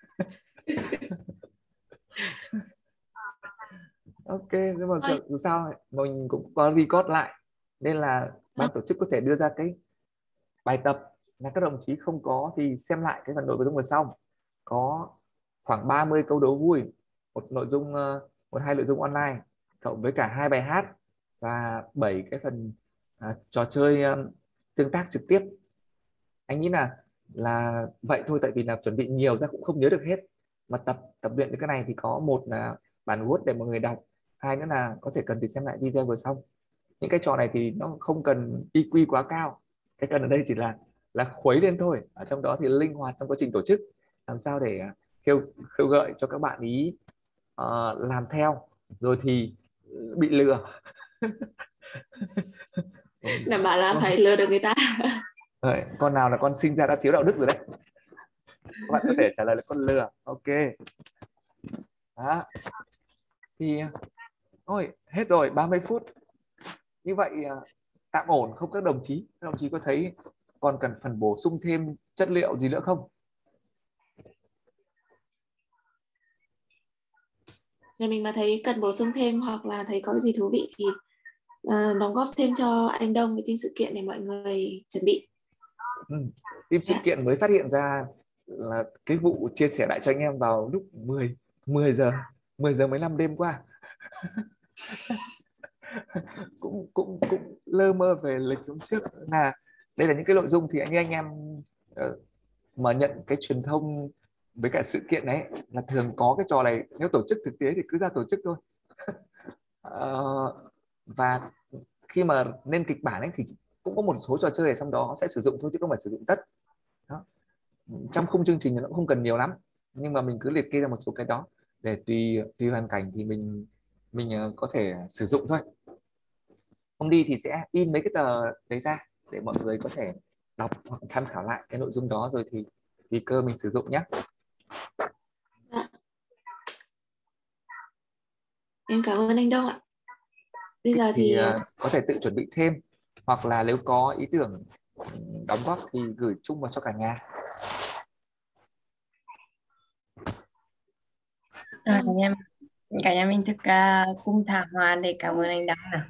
Ok, nhưng mà thôi. dù sao mình cũng có record lại, nên là ban Vâng, tổ chức có thể đưa ra cái bài tập là các đồng chí không có thì xem lại cái phần nội dung vừa xong. Có khoảng ba mươi câu đố vui, một nội dung ờ, một hai nội dung online, cộng với cả hai bài hát và bảy cái phần à, trò chơi um, tương tác trực tiếp. Anh nghĩ là là vậy thôi, tại vì là chuẩn bị nhiều ra cũng không nhớ được hết, mà tập tập luyện cái này thì có một là bản Word để mọi người đọc, hai nữa là có thể cần thì xem lại video vừa xong. Những cái trò này thì nó không cần i kiu quá cao, cái cần ở đây chỉ là là khuấy lên thôi, ở trong đó thì linh hoạt trong quá trình tổ chức, làm sao để kêu khêu gợi cho các bạn ý uh, làm theo, rồi thì bị lừa. đảm bảo là con, phải lừa được người ta. đấy, con nào là con sinh ra đã thiếu đạo đức rồi đấy, các bạn có thể trả lời là con lừa. Ok, đó thì ôi hết rồi, ba mươi phút như vậy à, tạm ổn không các đồng chí? Các đồng chí có thấy còn cần phần bổ sung thêm chất liệu gì nữa không? Rồi mình mà thấy cần bổ sung thêm hoặc là thấy có gì thú vị thì uh, đóng góp thêm cho anh Đông với team sự kiện để mọi người chuẩn bị. Ừ. Team sự Dạ. kiện mới phát hiện ra là cái vụ chia sẻ lại cho anh em vào lúc mười giờ mười giờ mười lăm đêm qua. cũng cũng cũng lơ mơ về lịch hôm trước là đây là những cái nội dung thì anh anh em uh, mà nhận cái truyền thông với cả sự kiện đấy là thường có cái trò này, nếu tổ chức thực tế thì cứ ra tổ chức thôi. uh, và khi mà lên kịch bản ấy thì cũng có một số trò chơi ở trong đó sẽ sử dụng thôi chứ không phải sử dụng tất. Đó. Trong khung chương trình nó cũng không cần nhiều lắm, nhưng mà mình cứ liệt kê ra một số cái đó để tùy tùy hoàn cảnh thì mình mình có thể sử dụng thôi. Hôm đi thì sẽ in mấy cái tờ đấy ra để mọi người có thể đọc hoặc tham khảo lại cái nội dung đó rồi thì tùy cơ mình sử dụng nhé. Dạ. Em cảm ơn anh Đông ạ. Bây giờ thì thì uh, có thể tự chuẩn bị thêm, hoặc là nếu có ý tưởng đóng góp thì gửi chung vào cho cả nhà. Rồi cả nhà cả nhà mình thực uh, cùng thảo hòa để cảm ơn anh Đông nào.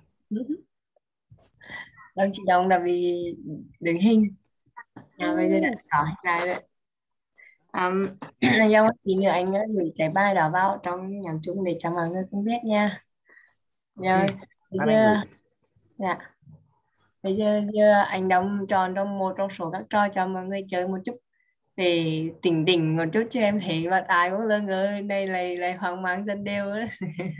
Đồng chị Đông đã bị đứng hình, à, bây giờ đã có hình lại rồi. Um, anh Đông tí nữa anh uh, gửi cái bài đó vào trong nhóm chung để cho mọi người cũng biết nha. Rồi Okay. bây Anh giờ gửi. dạ bây giờ, giờ anh Đông chọn trong một trong số các trò cho mọi người chơi một chút để tỉnh tỉnh một chút, chứ em thấy bạn ai cũng lơ ngơ đây lại lại hoang mang dân đều đấy.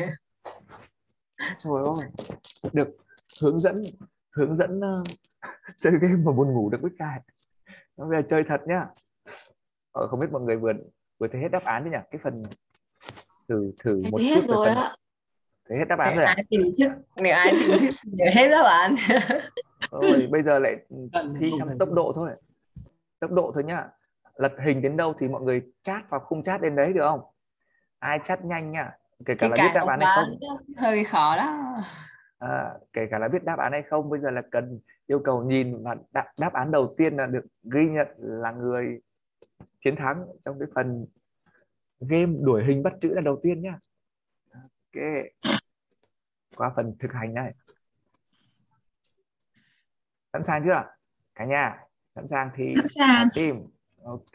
Trời ơi, được hướng dẫn hướng dẫn uh, chơi game mà buồn ngủ được với cài. Bây giờ chơi thật nhá. Ờ, không biết mọi người vừa vừa thấy hết đáp án chứ nhỉ? Cái phần thử thử em một thấy hết chút về rồi phần ạ. thấy hết đáp án Nếu rồi à? ai tỉnh thức nếu ai tỉnh thức nhớ hết đó bạn. Rồi bây giờ lại Cận thi không trong phải tốc độ thôi. Tốc độ thôi nhá. Lật hình đến đâu thì mọi người chat vào khung chat đến đấy được không? Ai chat nhanh nhá, kể cả Cái là biết cái đáp ông án hay bà không. hơi khó đó. À, kể cả là biết đáp án hay không, bây giờ là cần yêu cầu nhìn và đáp, đáp án đầu tiên là được ghi nhận là người chiến thắng trong cái phần game đuổi hình bắt chữ là đầu tiên nhá. Ok, qua phần thực hành này. Sẵn sàng chưa cả nhà? Sẵn sàng thì vào team. Ok,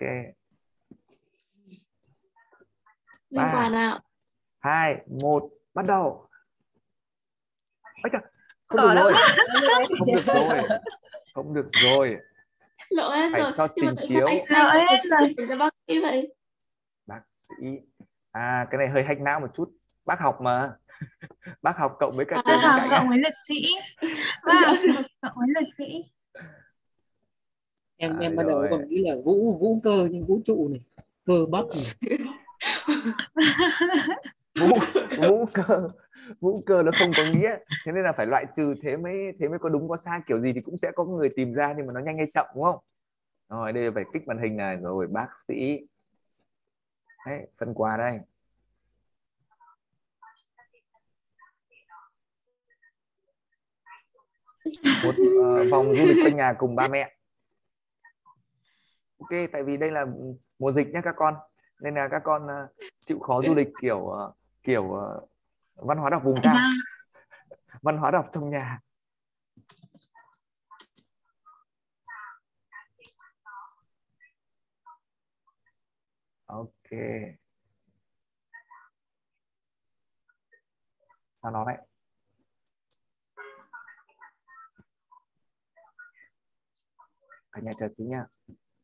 Duyên quà ba nào? hai một bắt đầu. Ôi trời, không được Có đâu rồi, mà. không được rồi, không được rồi, Lộ hết phải rồi. cho Nhưng mà trình tại sao anh chiếu. sai Lộ một hết rồi. dành cho bác sĩ vậy? Bác sĩ, à cái này hơi hack não một chút, bác học mà. Bác học cộng với cả chơi bên À, Học cạnh cộng á. với lực sĩ. dạ Vâng, được. học cộng với lực sĩ. em À, em ban đầu rồi. còn nghĩ là vũ vũ cơ nhưng vũ trụ này, cơ bắp này. vũ vũ cơ vũ cơ nó không có nghĩa, thế nên là phải loại trừ, thế mới thế mới có đúng có sai, kiểu gì thì cũng sẽ có người tìm ra, nhưng mà nó nhanh hay chậm đúng không? Rồi đây phải kích màn hình này, rồi bác sĩ. Đấy, phần quà đây. Một uh, vòng du lịch quanh nhà cùng ba mẹ. Ok, tại vì đây là mùa dịch nhé các con, nên là các con uh, chịu khó du lịch kiểu uh, kiểu uh, văn hóa đọc vùng cao, Dạ. văn hóa đọc trong nhà. Ok, sao nó vậy? Cả nhà chờ tí nha.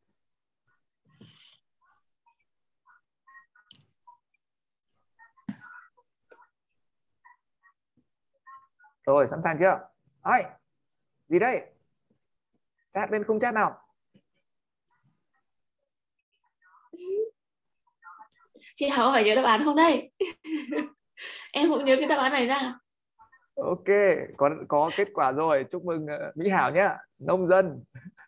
Rồi sẵn sàng chưa? Ơi, gì đây? Chat bên khung chat nào. Chị Hảo phải nhớ đáp án không đây? Em cũng nhớ cái đáp án này ra. Ok, có có kết quả rồi, chúc mừng uh, Mỹ Hảo nhé, nông dân.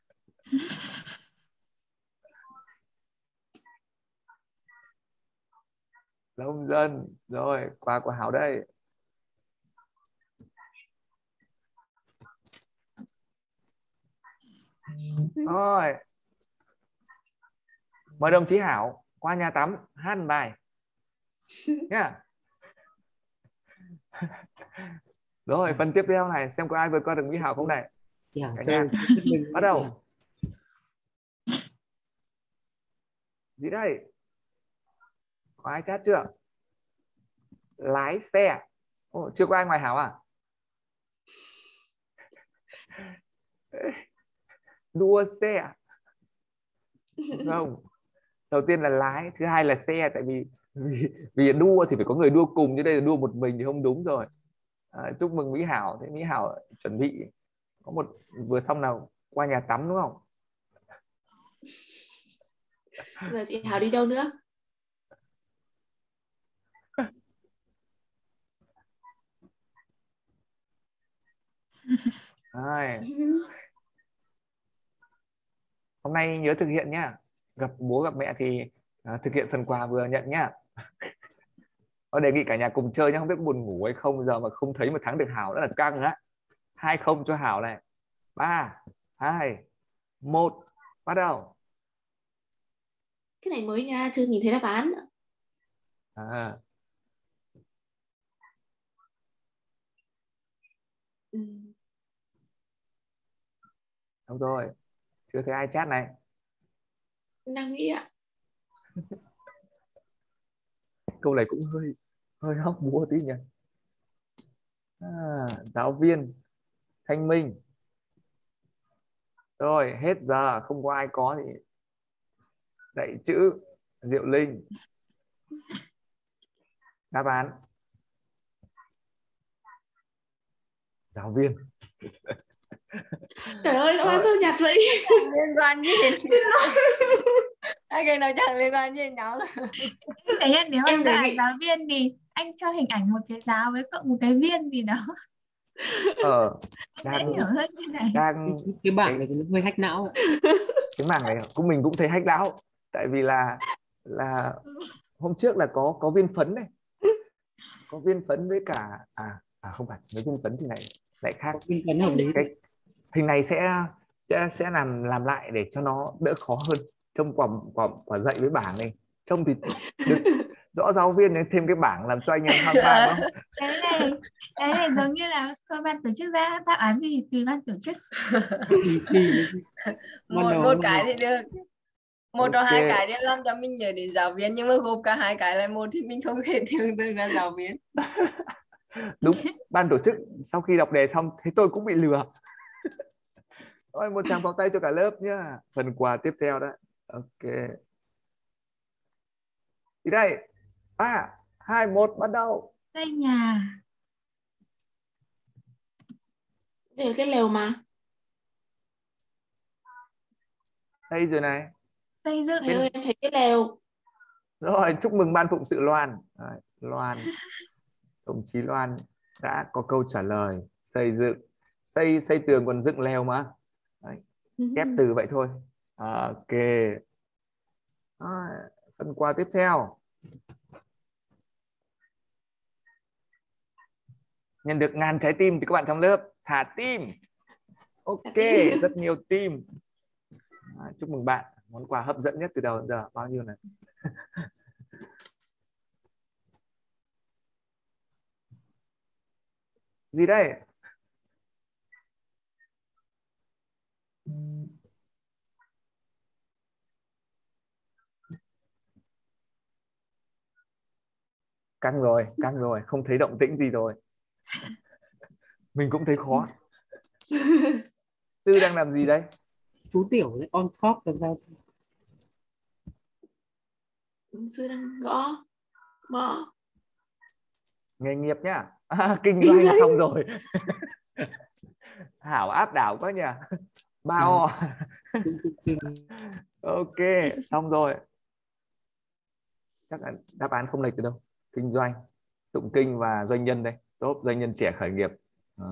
Nông dân, rồi quà của Hảo đây. Rồi, mời đồng chí Hảo qua nhà tắm hát một bài nhá. Rồi, phần tiếp theo này, xem có ai vượt qua được Mỹ Hảo không này. Chị Hảo Cả chơi nhà thuyết minh. bắt đầu. Gì đây? Có ai chat chưa? Lái xe. Ồ, chưa có ai ngoài Hảo à? Đua xe. Không. Đầu tiên là lái, thứ hai là xe, tại vì vì, vì đua thì phải có người đua cùng, chứ đây là đua một mình thì không đúng rồi. À, chúc mừng Mỹ Hảo. Thế Mỹ Hảo chuẩn bị có một vừa xong nào qua nhà tắm đúng không? Giờ chị Hảo đi đâu nữa? Rồi. Hôm nay nhớ thực hiện nhá. Gặp bố gặp mẹ thì à, thực hiện phần quà vừa nhận nhá. Tôi đề nghị cả nhà cùng chơi nhá, không biết có buồn ngủ hay không, giờ mà không thấy mà thắng được Hảo rất là căng á. Hai không cho Hảo này. Ba, hai, một, bắt đầu. Cái này mới nha, chưa nhìn thấy đáp án nữa. À, Ừ. đúng rồi, chưa thấy ai chat này. Đang nghĩ ạ. Câu này cũng hơi hơi hóc búa tí nhỉ. À, giáo viên Thanh Minh. Rồi, hết giờ, không có ai có thì dạy chữ Diệu Linh. Đáp án giáo viên. Trời ơi, đáp án sao nhạt vậy? Liên quan gì đến hai cái nói chẳng liên quan gì đến nhau. Em thấy là nếu mà Em đã đề là nghị giáo viên thì anh cho hình ảnh một cái giáo với cộng một cái viên gì đó Ờ, dễ đang hiểu hơn như này. đang Cái, cái bảng cái, này thì nó hơi hack não ạ. cái mảng này cũng mình cũng thấy hack não, tại vì là là hôm trước là có có viên phấn này, có viên phấn với cả à à không phải, với viên phấn thì này lại khác. Có kinh phấn hợp lý. Cái hình này sẽ sẽ sẽ làm làm lại để cho nó đỡ khó hơn. Trông quả quả, quả dạy với bảng này trông thì được rõ giáo viên nên thêm cái bảng làm cho anh em hoang mang đó. Cái này cái này giống như là cơ ban tổ chức ra đáp án gì tùy ban tổ chức. Thì, thì, một một cái thì được, một Ok. trong hai cái để làm cho mình nhớ đến giáo viên, nhưng mà gộp cả hai cái lại một thì mình không thể tưởng tượng ra giáo viên. Đúng, ban tổ chức sau khi đọc đề xong thấy tôi cũng bị lừa. Rồi, một tràng pháo tay cho cả lớp nhá. Phần quà tiếp theo đó. Ok. Đi đây. Ba, hai, một, bắt đầu. Xây nhà. đây là cái lều mà. Đây rồi này. Xây dựng. Thầy ơi, em thấy cái lều. Rồi, chúc mừng ban phụng sự Loan. Rồi, Loan. Đồng chí Loan đã có câu trả lời. Xây dựng. Xây xây tường còn dựng lều mà. Đấy, ghép từ vậy thôi. Ok. Rồi, phần quà tiếp theo. Nhận được ngàn trái tim thì các bạn trong lớp thả tim. Ok, rất nhiều tim. À, chúc mừng bạn. Món quà hấp dẫn nhất từ đầu đến giờ bao nhiêu này? Gì đây? Căng rồi, căng rồi, không thấy động tĩnh gì rồi. Mình cũng thấy khó. Tư đang làm gì đây? Chú Tiểu đấy, on top làm sao? Sư đang gõ mõ. Nghề nghiệp nhá. À, kinh doanh xong rồi. Hảo áp đảo quá nhỉ. Bao. Ok, xong rồi. Chắc là đáp án không lệch từ đâu. Kinh doanh, tụng kinh và doanh nhân đây. Tốt, doanh nhân trẻ khởi nghiệp. À,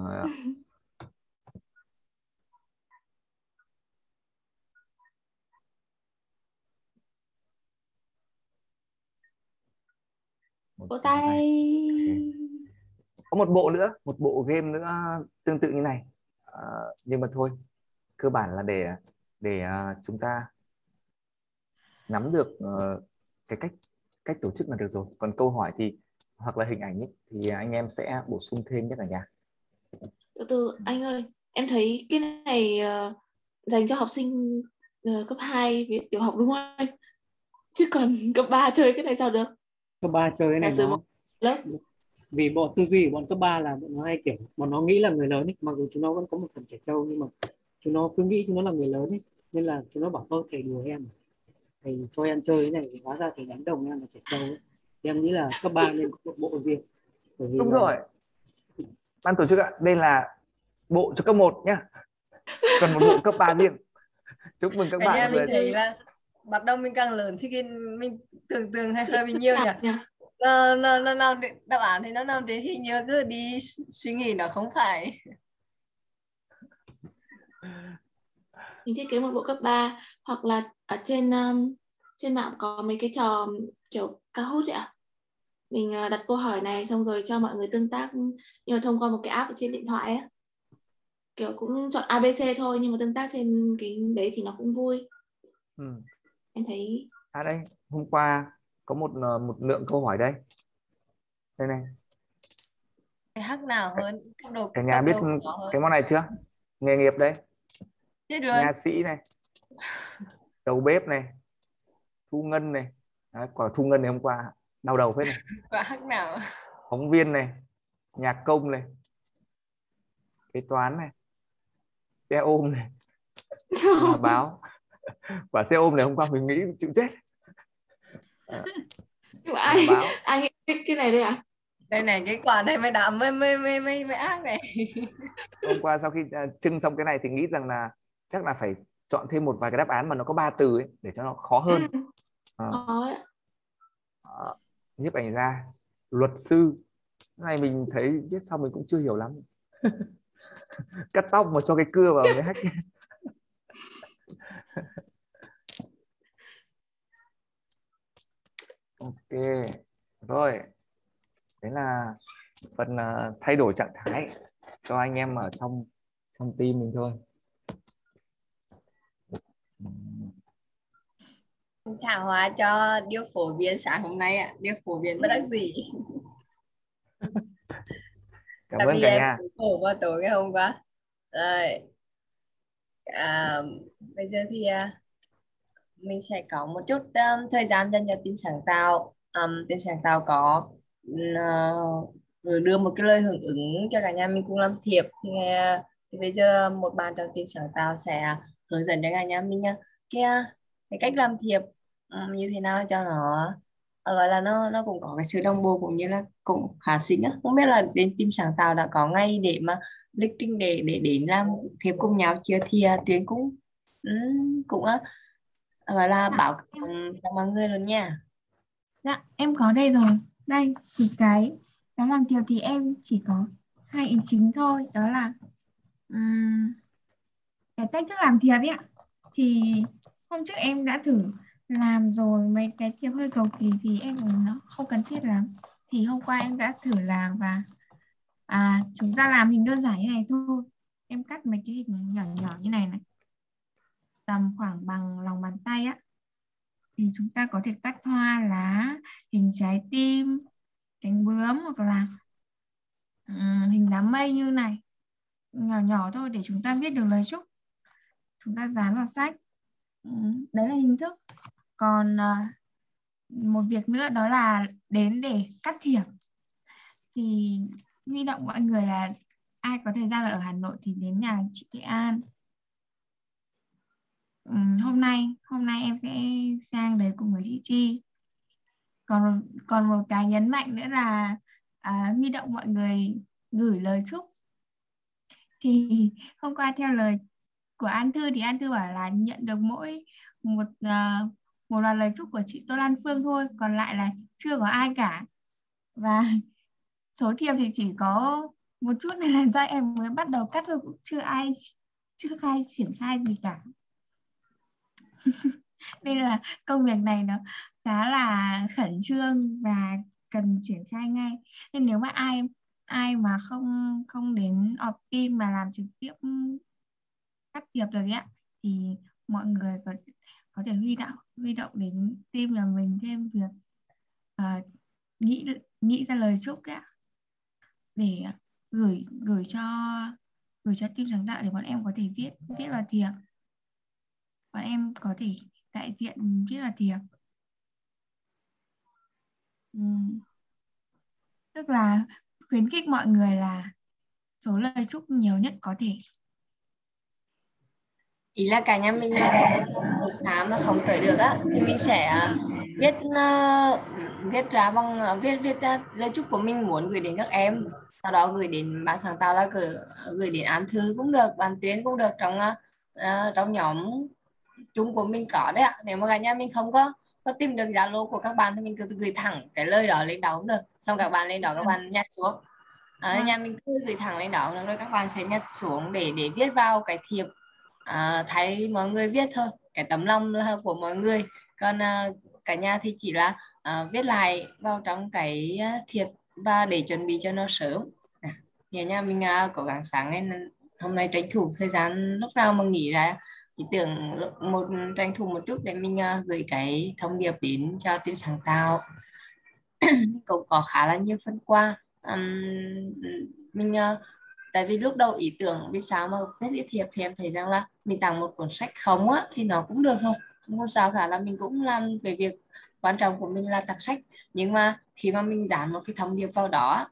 Vỗ tay. có một bộ nữa, một bộ game nữa tương tự như này. À, nhưng mà thôi, cơ bản là để để à, chúng ta nắm được ờ, cái cách cách tổ chức là được rồi. Còn câu hỏi thì hoặc là hình ảnh ấy, thì anh em sẽ bổ sung thêm nhé cả nhà. Từ từ anh ơi, em thấy cái này ờ, dành cho học sinh ờ, cấp hai với tiểu học đúng không anh? Chứ còn cấp ba chơi cái này sao được? Cấp ba chơi cái Giả này sử nó một lớp. vì bọn tư duy của bọn cấp ba là bọn nó hay kiểu bọn nó nghĩ là người lớn ấy, mặc dù chúng nó vẫn có một phần trẻ trâu nhưng mà chúng nó cứ nghĩ chúng nó là người lớn ấy, nên là chúng nó bảo ơ thầy đùa em, thầy cho em chơi cái này, hóa ra thầy đánh đồng em là trẻ trâu ấy. Thì em nghĩ là cấp ba nên có một bộ riêng, bởi vì Đúng là rồi. Ban tổ chức ạ, đây là bộ cho cấp một nhá. Còn một bộ cấp ba riêng. Chúc mừng các Cả nhà bạn vừa mình thấy là bắt đầu mình càng lớn thì cái mình tưởng tượng hơi hơi bị nhiều nhỉ. Nhỉ? Nó nó nó nằm trên- đáp án thì nó nằm trên hình, như cứ đi suy nghĩ nó không phải. Mình thiết kế một bộ cấp ba, hoặc là ở trên um, trên mạng có mấy cái trò kiểu Kahoot ấy ạ. Mình uh, đặt câu hỏi này xong rồi cho mọi người tương tác, nhưng mà thông qua một cái app ở trên điện thoại ấy. Kiểu cũng chọn a bê xê thôi nhưng mà tương tác trên cái đấy thì nó cũng vui. ừ. Em thấy À đây, hôm qua có một ờ, một lượng câu hỏi đây. Đây này, Cái hắc nào hơn cấp độ cả nhà cấp biết độ nhỏ hơn. cái món này chưa? Nghề nghiệp đây, Thế được. nha sĩ này, đầu bếp này, thu ngân này. Đấy, quả thu ngân này hôm qua đau đầu phết này. Và hắc nào? Phóng viên này, nhạc công này, kế toán này, xe ôm này, nhà báo. Quả xe ôm này hôm qua mình nghĩ chịu chết. À, nhưng mà nhà ai báo. ai nghĩ cái, cái này đây à? Đây này, cái quả này mới đạm mới mới mới mới mới ác này. Hôm qua sau khi uh, trưng xong cái này thì nghĩ rằng là chắc là phải chọn thêm một vài cái đáp án mà nó có ba từ ấy, để cho nó khó hơn. Ừ. À, Có đấy. à, nhiếp ảnh gia, luật sư. Cái này mình thấy viết xong mình cũng chưa hiểu lắm. Cắt tóc mà cho cái cưa vào mới hack. Ok rồi, đấy là phần uh, thay đổi trạng thái cho anh em ở trong trong team mình thôi. Thảo hóa cho điều phối viên sáng hôm nay ạ, à. Điều phối viên bất đắc dĩ. Cảm Tại ơn vì cả em nhà. cũng khổ qua tối ngày hôm qua. Rồi. À, bây giờ thì à, mình sẽ có một chút um, thời gian dành cho team sáng tạo. Um, team sáng tạo có uh, đưa một cái lời hưởng ứng cho cả nhà mình cùng làm thiệp. Thì, uh, thì bây giờ một bạn trong team sáng tạo sẽ hướng dẫn cho cả nhà mình uh, cái, uh, cái cách làm thiệp um, như thế nào cho nó uh, gọi là nó nó cũng có cái sự đồng bộ cũng như là cũng khá xinh á. Không biết là bên team sáng tạo đã có ngay để mà lịch trình để để đến làm thiệp cùng nhau chưa, thì uh, Tuyến cũng um, cũng uh, gọi là bảo um, cho mọi người luôn nha. Dạ, em có đây rồi. Đây, thì cái cái làm thiệp thì em chỉ có hai ý chính thôi. Đó là ừm, cái cách thức làm thiệp ấy ạ. Thì hôm trước em đã thử làm rồi, mấy cái thiệp hơi cầu kỳ thì em thấy nó không cần thiết lắm. Thì hôm qua em đã thử làm và à, chúng ta làm hình đơn giản như này thôi. Em cắt mấy cái hình nhỏ nhỏ như này này, tầm khoảng bằng lòng bàn tay á. Thì chúng ta có thể cắt hoa, lá, hình trái tim, cánh bướm, hoặc là ừm, hình đám mây như này, nhỏ nhỏ thôi để chúng ta viết được lời chúc. Chúng ta dán vào sách. Ừm, đấy là hình thức. Còn à, một việc nữa đó là đến để cắt thiệp. Thì huy động mọi người là ai có thời gian là ở Hà Nội thì đến nhà chị Thị An. Ừm, hôm nay hôm nay em sẽ sang đấy cùng với chị Chi. Còn còn một cái nhấn mạnh nữa là à, huy động mọi người gửi lời chúc. Thì hôm qua theo lời của An Thư thì An Thư bảo là nhận được mỗi một uh, một loạt lời chúc của chị Tô Lan Phương thôi, còn lại là chưa có ai cả. Và số thiệp thì chỉ có một chút, nên là do em mới bắt đầu cắt thôi, cũng chưa ai chưa ai triển khai gì cả. Nên là công việc này nó khá là khẩn trương và cần triển khai ngay. Nên nếu mà ai ai mà không không đến họp team mà làm trực tiếp cắt thiệp được ấy, thì mọi người có có thể huy động huy động đến team nhà mình thêm việc à, nghĩ nghĩ ra lời chúc ấy, để gửi gửi cho gửi cho team sáng tạo để bọn em có thể viết viết vào thiệp. Bọn em có thể đại diện viết vào thiệp. Ừm, tức là khuyến khích mọi người là số lời chúc nhiều nhất có thể. Ý là cả nhà mình mà buổi sáng mà không tới được á thì mình sẽ viết uh, viết ra bằng uh, viết viết ra lời chúc của mình muốn gửi đến các em, sau đó gửi đến ban sáng tạo, là gửi gửi đến An Thư cũng được, bạn Tuyến cũng được, trong uh, trong nhóm chung của mình có đấy ạ. Nếu mà cả nhà mình không có có tìm được Zalo của các bạn thì mình cứ gửi thẳng cái lời đó lên đó cũng được, xong các bạn lên đó các bạn nhặt xuống. À, nhà mình cứ gửi thẳng lên đó rồi các bạn sẽ nhặt xuống để để viết vào cái thiệp. À, thấy mọi người viết thôi, cái tấm lòng là của mọi người, còn à, cả nhà thì chỉ là à, viết lại vào trong cái thiệp và để chuẩn bị cho nó sớm. À, thì nhà mình à, cố gắng sáng nên hôm nay tranh thủ thời gian lúc nào mà nghỉ ra ý tưởng một tranh thủ một chút để mình uh, gửi cái thông điệp đến cho team sáng tạo. Cũng có khá là nhiều phần quà. um, mình uh, tại vì lúc đầu ý tưởng vì sao mà viết cái thiệp thì em thấy rằng là mình tặng một cuốn sách không á thì nó cũng được thôi, không có sao cả, là mình cũng làm cái việc quan trọng của mình là tặng sách, nhưng mà khi mà mình dán một cái thông điệp vào đó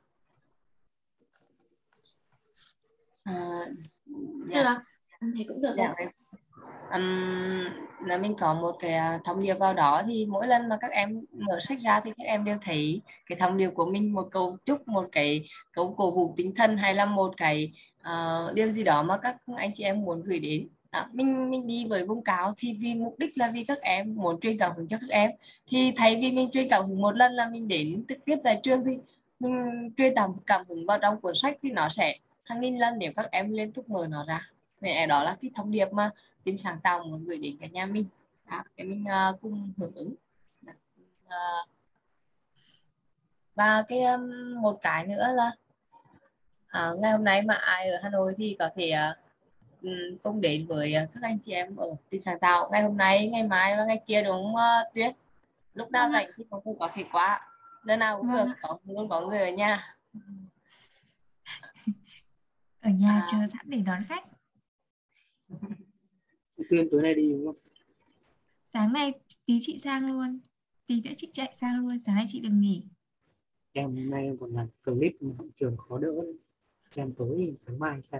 uh, Được, em thấy cũng được đấy. dạ, um, là mình có một cái thông điệp vào đó, thì mỗi lần mà các em mở sách ra thì các em đều thấy cái thông điệp của mình, một câu chúc, một cái câu cổ vũ tinh thần, hay là một cái uh, điều gì đó mà các anh chị em muốn gửi đến. Đó, mình mình đi với vùng cao thì vì mục đích là vì các em muốn truyền cảm hứng cho các em, thì thay vì mình truyền cảm hứng một lần là mình đến trực tiếp tại trường, thì mình truyền cảm cảm hứng vào trong cuốn sách thì nó sẽ hàng nghìn lần nếu các em liên tục mở nó ra. Để đó là cái thông điệp mà team sáng tạo muốn gửi đến cả nhà mình. Đó, để mình uh, cùng hưởng ứng. Đó. Uh, và cái um, một cái nữa là uh, ngày hôm nay mà ai ở Hà Nội thì có thể uh, cùng đến với uh, các anh chị em ở team sáng tạo ngày hôm nay, ngày mai và ngày kia, đúng không uh, Tuyết? Lúc nào rảnh thì mọi người có thể qua, lần nào cũng Vâng được, ạ. có luôn có người ở nhà. Ở nhà À, chờ sẵn để đón khách. Chị Tuyên tối nay đi đúng không? Sáng nay tí chị sang luôn, tí nữa chị chạy sang luôn, sáng nay chị đừng nghỉ. Em hôm nay em còn làm clip hậu trường khó đỡ đấy. Em tối thì sáng mai sang.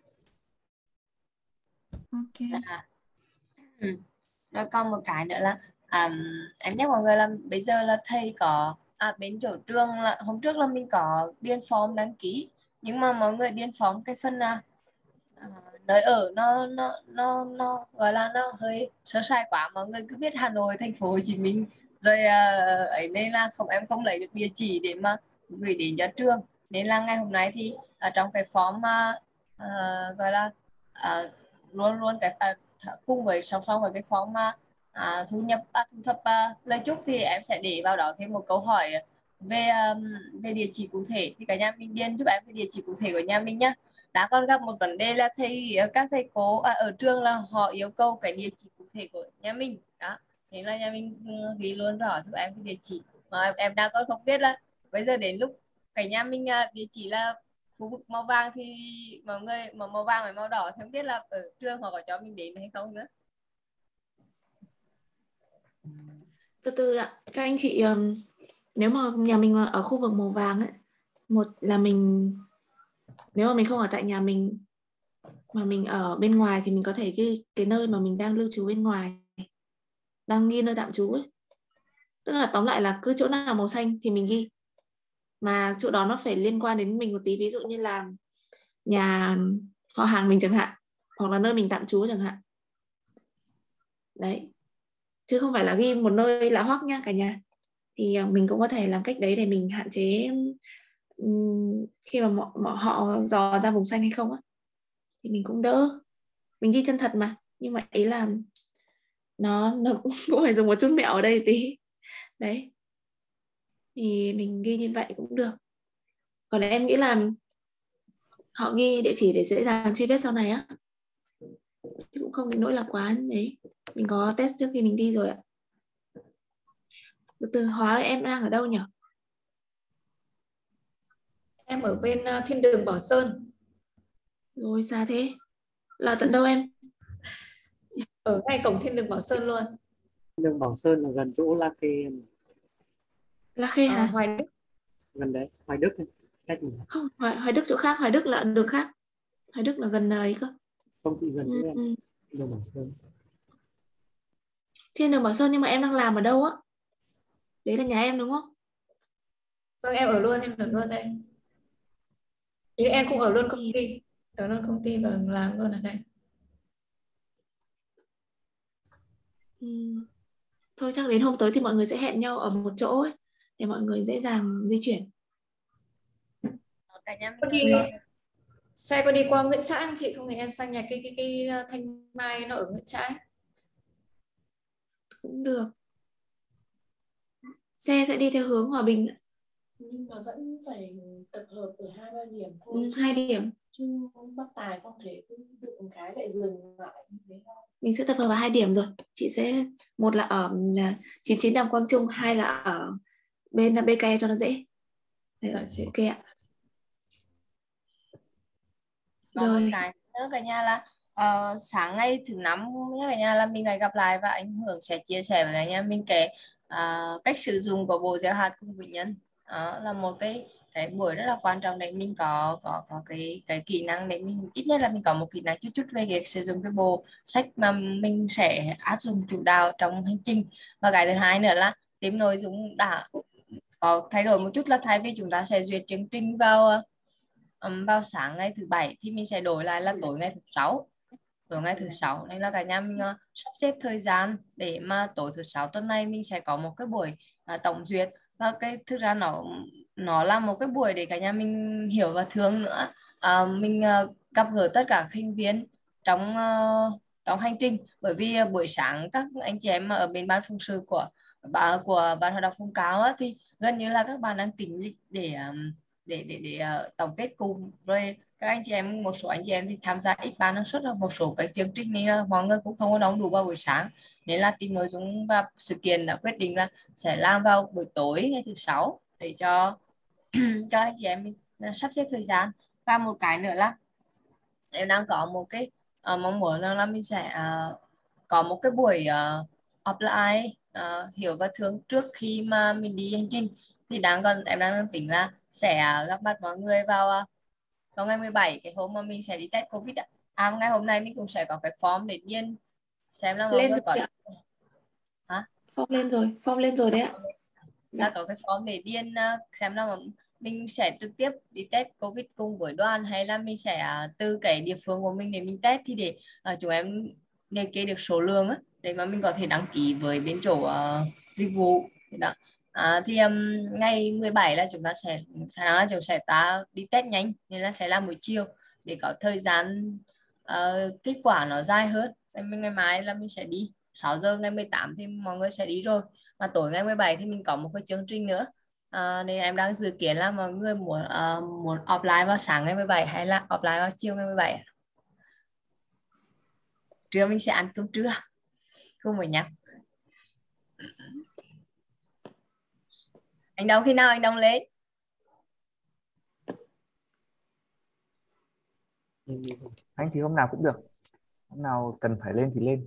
Ok. à. Ừ. Rồi còn một cái nữa là à, em nhắc mọi người là bây giờ là thầy có à, bên chỗ trường là hôm trước là mình có điền form đăng ký, nhưng mà mọi người điền form cái phần à, à, nơi ở nó nó nó nó gọi là nó hơi sơ sài quá, mọi người cứ viết Hà Nội, thành phố Hồ Chí Minh rồi à, ấy, nên là không em không lấy được địa chỉ để mà gửi đến cho trường. Nên là ngày hôm nay thì ở trong cái form mà à, gọi là à, luôn luôn cái à, cùng với song song với cái form mà à, thu nhập à, thu thập à, lời chúc thì em sẽ để vào đó thêm một câu hỏi về um, về địa chỉ cụ thể, thì cả nhà mình điền giúp em cái địa chỉ cụ thể của nhà mình nhé. Đã còn gặp một vấn đề là thầy các thầy cô à, ở trường là họ yêu cầu cái địa chỉ cụ thể của nhà mình đó, thế là nhà mình ghi luôn rõ giúp em cái địa chỉ mà em, em đang còn không biết là bây giờ đến lúc cả nhà mình địa chỉ là khu vực màu vàng thì mọi người mà màu vàng và màu đỏ thì không biết là ở trường họ có cho mình đến hay không nữa. Từ từ ạ, các anh chị, um, nếu mà nhà mình mà ở khu vực màu vàng ấy, một là mình, nếu mà mình không ở tại nhà mình mà mình ở bên ngoài thì mình có thể ghi cái nơi mà mình đang lưu trú bên ngoài, đang ghi nơi tạm trú ấy. Tức là tóm lại là cứ chỗ nào màu xanh thì mình ghi, mà chỗ đó nó phải liên quan đến mình một tí, ví dụ như là nhà họ hàng mình chẳng hạn, hoặc là nơi mình tạm trú chẳng hạn. Đấy, chứ không phải là ghi một nơi lạ hoắc nha cả nhà. Thì mình cũng có thể làm cách đấy để mình hạn chế um, khi mà mọi, mọi họ dò ra vùng xanh hay không á, thì mình cũng đỡ. Mình ghi chân thật mà, nhưng mà ý là nó, nó cũng phải dùng một chút mẹo ở đây tí. Đấy, thì mình ghi như vậy cũng được. Còn em nghĩ là họ ghi địa chỉ để dễ dàng truy vết sau này á. chứ cũng không đến nỗi là quá đấy. Mình có test trước khi mình đi rồi ạ. Từ từ Hóa ơi, em đang ở đâu nhỉ? Em ở bên uh, Thiên Đường Bảo Sơn. Rồi xa thế. Là tận đâu em? Ở ngay cổng Thiên Đường Bảo Sơn luôn. Đường Bảo Sơn là gần chỗ La Khê, La Khê À, hả? Hoài Đức. gần đấy, Hoài Đức ấy. Cách mình Không, Hoài, Hoài Đức chỗ khác, Hoài Đức là đường khác. Hoài Đức là gần ấy cơ. công ty gần chỗ Ừ, em. ừ. Đường Bảo Sơn. Thiên Đường Bảo Sơn nhưng mà em đang làm ở đâu á? Đấy là nhà em đúng không? Vâng, em ở luôn, em ở luôn đây. Ý em cũng ở luôn công ty. Ở luôn công ty và làm luôn ở đây. Ừ. Thôi chắc đến hôm tới thì mọi người sẽ hẹn nhau ở một chỗ ấy, để mọi người dễ dàng di chuyển. Cả nhà Có mình đi, còn xe có đi qua Nguyễn Trãi không chị? Không thì em sang nhà cái cái cái uh, Thanh Mai nó ở Nguyễn Trãi. Cũng được. Xe sẽ đi theo hướng Hòa Bình ạ. Nhưng mà vẫn phải tập hợp ở hai ba điểm thôi. Ừ, hai điểm. Chứ Bắc Tài không thể cứ được một cái lại dừng lại như thế đâu. Mình sẽ tập hợp vào hai điểm rồi. Chị sẽ một là ở à, chín chín Đàm Quang Trung, hai là ở bên bê ca cho nó dễ. Đấy, Dạ chị. ok ạ. có một Rồi. cái nữa cả nhà là ờ, sáng ngày thứ năm nhớ cả nhà là mình lại gặp lại và anh Hưởng sẽ chia sẻ với cả nhà mình cái à, cách sử dụng của bộ gieo hạt cùng vĩ nhân. Đó là một cái cái buổi rất là quan trọng để mình có có có cái cái kỹ năng, để mình ít nhất là mình có một kỹ năng chút chút về việc sử dụng cái bộ sách mà mình sẽ áp dụng chủ đạo trong hành trình. Và cái thứ hai nữa là tìm nội dung đã có thay đổi một chút, là thay vì chúng ta sẽ duyệt chương trình vào um, vào sáng ngày thứ bảy thì mình sẽ đổi lại là tối ngày thứ sáu. Tối ngày thứ sáu nên là cả nhà mình uh, sắp xếp thời gian để mà tối thứ sáu tuần này mình sẽ có một cái buổi uh, tổng duyệt. Và cái thực ra nó nó là một cái buổi để cả nhà mình hiểu và thương nữa. Uh, mình uh, gặp gỡ tất cả thành viên trong uh, trong hành trình, bởi vì uh, buổi sáng các anh chị em mà ở bên ban phụng sự của bà của ban hoạt động vùng cao á, thì gần như là các bạn đang tính lịch để um, để để để uh, tổng kết cùng. Rồi các anh chị em, một số anh chị em thì tham gia ít ban năng suất, là một số cái chương trình này là mọi người cũng không có đóng đủ vào buổi sáng, nên là team nội dung và sự kiện đã quyết định là sẽ làm vào buổi tối ngày thứ sáu để cho cho anh chị em sắp xếp thời gian. Và một cái nữa là em đang có một cái uh, mong muốn là mình sẽ uh, có một cái buổi uh, offline uh, hiểu và thương trước khi mà mình đi hành trình. Thì đang còn em đang tính là sẽ uh, gặp mặt mọi người vào uh, vào ngày mười bảy, cái hôm mà mình sẽ đi test covid ạ. À, ngày hôm nay mình cũng sẽ có cái form để điền xem là mọi Lên người rồi có ạ. hả Form lên rồi, form lên rồi đấy ạ. là có cái form để điền uh, xem là mình sẽ trực tiếp đi test covid cùng với đoàn, hay là mình sẽ uh, từ cái địa phương của mình để mình test. Thì để uh, chúng em liệt kê được số lượng á, để mà mình có thể đăng ký với bên chỗ uh, dịch vụ đó. À, thì um, ngày mười bảy là chúng ta sẽ khả năng là chúng sẽ ta đi test nhanh, nên là sẽ làm buổi chiều để có thời gian uh, kết quả nó dài hơn. Nên ngày mai là mình sẽ đi sáu giờ ngày mười tám thì mọi người sẽ đi rồi, mà tối ngày mười bảy thì mình có một cái chương trình nữa. À, nên em đang dự kiến là mọi người muốn uh, muốn offline vào sáng ngày mười bảy hay là offline vào chiều ngày mười bảy. Trưa mình sẽ ăn cơm trưa cùng với nhau. Anh Đông khi nào anh Đông lên? Anh thì hôm nào cũng được, hôm nào cần phải lên thì lên.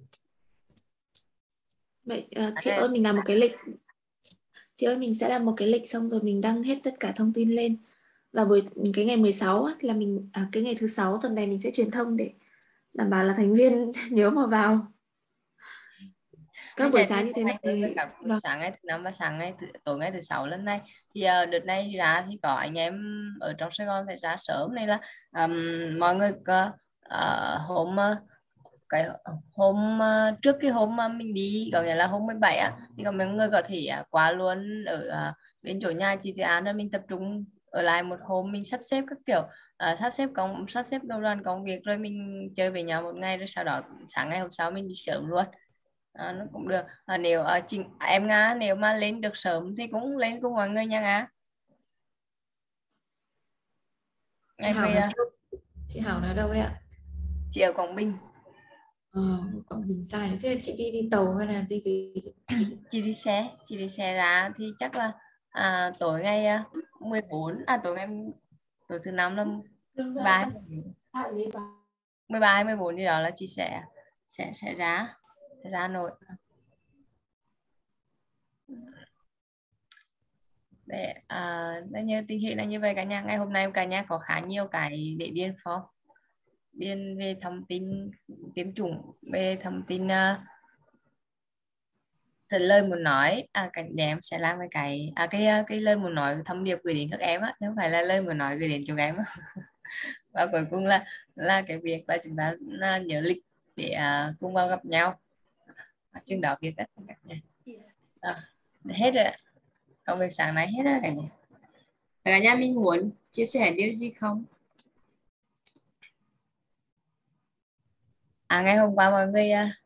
Vậy uh, chị ơi mình làm một cái lịch. Chị ơi mình sẽ làm một cái lịch xong rồi mình đăng hết tất cả thông tin lên. Và buổi cái ngày mười sáu á, là mình à, cái ngày thứ sáu tuần này mình sẽ truyền thông để đảm bảo là thành viên nhớ mà vào. Các Mình buổi sẽ sáng như thế này tất thì cả buổi vâng. sáng ngày thứ năm và sáng ngày thứ, tối ngày thứ sáu lần này. Thì uh, đợt này ra thì có anh em ở trong Sài Gòn phải ra sớm, nên là um, mọi người có uh, hôm uh, cái hôm uh, trước cái hôm mà mình đi, có nghĩa là hôm mười bảy á, thì có mọi người có thể uh, qua luôn ở uh, bên chỗ nhà chị Thị An, rồi mình tập trung ở lại một hôm, mình sắp xếp các kiểu uh, sắp xếp công sắp xếp đầu đoàn công việc, rồi mình chơi với nhau một ngày, rồi sau đó sáng ngày hôm sau mình đi sớm luôn. À, nó cũng được. À, nếu à, chị, em Nga nếu mà lên được sớm thì cũng lên cùng mọi người nha Nga. Chị Ngày Hảo về là đâu? Chị Hảo là đâu đấy ạ? chị ở Quảng Bình. Ờ, Quảng Bình sai. Thế là chị đi đi tàu hay là đi gì? Chị đi xe, chị đi xe ra thì chắc là à, tối ngày à, mười bốn, à tối ngày tối thứ năm là mười ba hay mười ba hay mười bốn gì đó là chị sẽ sẽ sẽ ra ra Hà Nội để à, nó như tình hình là như vậy cả nhà. Ngày hôm nay cả nhà có khá nhiều cái để điền form, điền về thông tin tiêm chủng, về thông tin uh, thật lời muốn nói à, cái để em sẽ làm cái cái à, cái à, cái lời muốn nói thông điệp gửi đến các em á, chứ không phải là lời muốn nói gửi đến chúng em á. Và cuối cùng là là cái việc là chúng ta là nhớ lịch để à, cùng vào gặp nhau ở trường đạo Việt Đất cả nhà. À, hết rồi ạ. Công việc sáng nay hết rồi cả nhà. Cả nhà mình muốn chia sẻ điều gì không? À, ngày hôm qua mọi người à,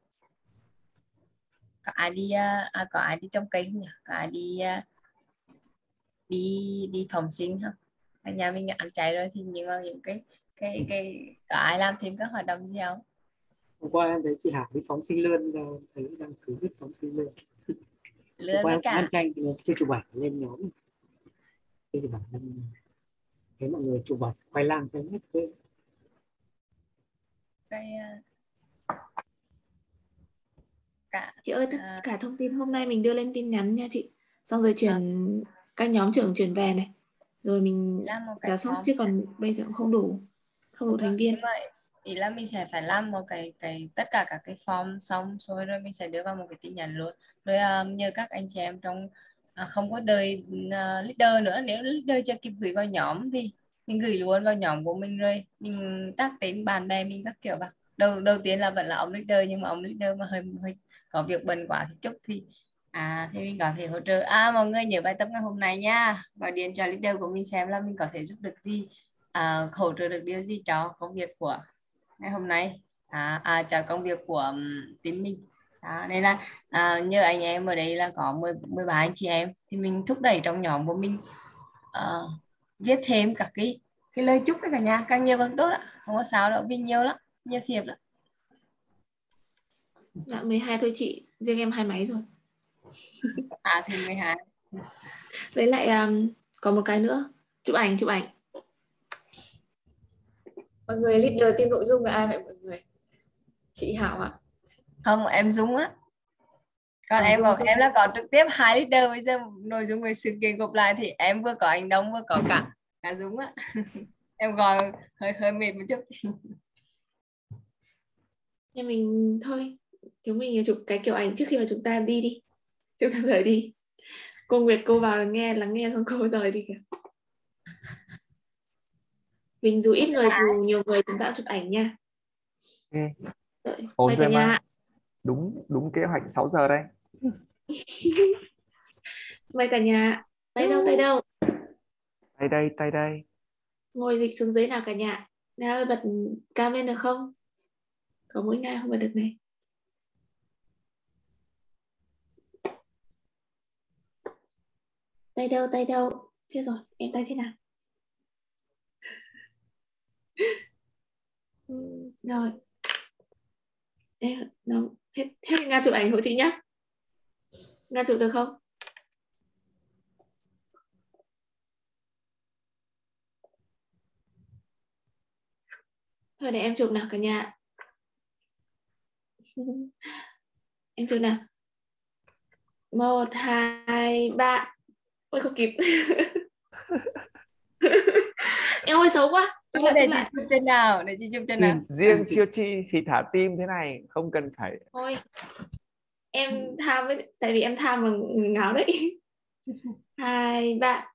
có ai đi à, à, có ai đi trồng cây không nhỉ? Có ai đi à, đi đi phòng sinh không? Ở nhà mình ăn chay rồi thì nhưng mà những cái cái cái có ai làm thêm các hoạt động gì không? Hôm qua em thấy chị Hải đi phóng sinh lươn ra, thấy đang cứ viết phóng sinh lươn. Hôm Lươn qua với em cả ăn chay thì chưa chụp ảnh lên nhóm. Thế thì bản thân thấy mọi người chụp ảnh khoai lang cho hết cái cái à, cả Chị ơi, tất à, cả thông tin hôm nay mình đưa lên tin nhắn nha chị. Xong rồi chuyển các nhóm trưởng chuyển về này. Rồi mình làm một cái giả soát form. chứ còn bây giờ cũng không đủ, không đủ thành viên. Nhưng mà ý là mình sẽ phải làm một cái cái tất cả các cái form xong rồi rồi mình sẽ đưa vào một cái tin nhắn luôn. Rồi um, nhờ các anh chị em trong à, không có đời uh, leader nữa, nếu leader chưa kịp gửi vào nhóm thì mình gửi luôn vào nhóm của mình, rồi mình tag tên bạn bè mình các kiểu vào. Đầu đầu tiên là vẫn là ông leader, nhưng mà ông leader mà hơi hơi có việc bận quá thì chút thì à thì mình có thể hỗ trợ. À, mọi người nhớ bài tập ngày hôm nay nha, gọi điện cho leader của mình xem là mình có thể giúp được gì, à, hỗ trợ được điều gì cho công việc của ngày hôm nay, à, à, cho công việc của um, team mình. Đó, nên là à, nhờ anh em ở đây là có mười, mười ba anh chị em thì mình thúc đẩy trong nhóm của mình uh, viết thêm các cái cái lời chúc với cả nhà, càng nhiều càng tốt ạ, không có sao đâu, vì nhiều lắm, nhiều thiệp lắm. Dạ mười hai thôi chị, riêng em hai máy rồi. À thì mười hai. Với lại um, có một cái nữa, chụp ảnh, chụp ảnh. Mọi người leader team nội dung là ai vậy mọi người? Chị Hảo ạ? Không, em Dung á. Còn À, em Dung có Dung. em là có trực tiếp hai leader, bây giờ nội dung về sự kiện gộp lại thì em vừa có anh Đông vừa có cả cả Dũng á. Em gọi hơi hơi mệt một chút. Nhưng mình thôi, chúng mình chụp cái kiểu ảnh trước khi mà chúng ta đi đi. Chúng ta rời đi. Cô Nguyệt cô vào lắng nghe, lắng nghe xong cô rời đi kìa. Mình dù ít người dù nhiều người chúng ta cũng chụp ảnh nha. Okay. Đợi, Ổn quay rồi cả mà. nhà. Đúng đúng kế hoạch sáu giờ đây. Mời cả nhà. Tay đâu, tay đâu. Tay đây, tay đây. Ngồi dịch xuống dưới nào cả nhà. Nào ơi, bật cam lên được không? Có mỗi ngày không bật được này. Tay đâu, tay đâu. Chết rồi, em tay thế nào? Rồi. Ê, nó, thế, thế thì Nga chụp ảnh hộ chị nhá. Nga chụp được không? Thôi để em chụp nào cả nhà. Em chụp nào. Một, hai, ba. Ôi không kịp. Em ơi xấu quá. Chụp lại, Để chụp chị lại. chụp chân nào, để chị chụp chân nào. Riêng siêu chi thì thả tim thế này, không cần phải. Thôi. Em tham với, tại vì em tham mà ngáo đấy. Hai, ba.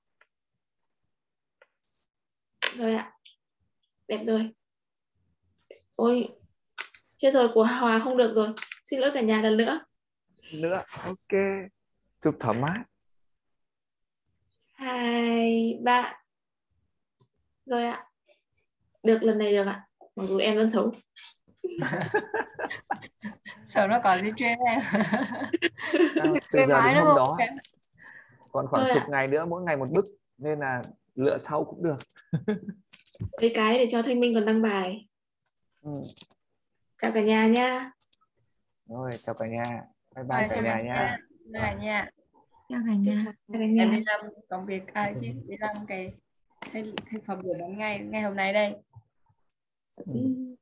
Rồi ạ. Đẹp rồi. Ôi. Chết rồi, của Hòa không được rồi. Xin lỗi cả nhà lần nữa. Nữa, ok. Chụp thoải mái. Hai, ba. Rồi ạ. Được, lần này được ạ. Mặc dù em vẫn xấu. Sợ nó có gì chuyên em. Nào, từ giờ đến hôm đó Kém. còn khoảng Thôi chục ạ. ngày nữa, mỗi ngày một bức, nên là lựa sau cũng được. Lấy cái để cho Thanh Minh còn đăng bài. Ừ. Chào cả nhà nha. Rồi, chào cả nhà. Bye bye Rồi, cả chào nhà cả nha. nhà. Chào cả nhà. Chào cả nhà. Em đi làm công việc, à, chứ đi làm cái cái, cái phát biểu đến ngày ngày hôm nay đây. Ừ.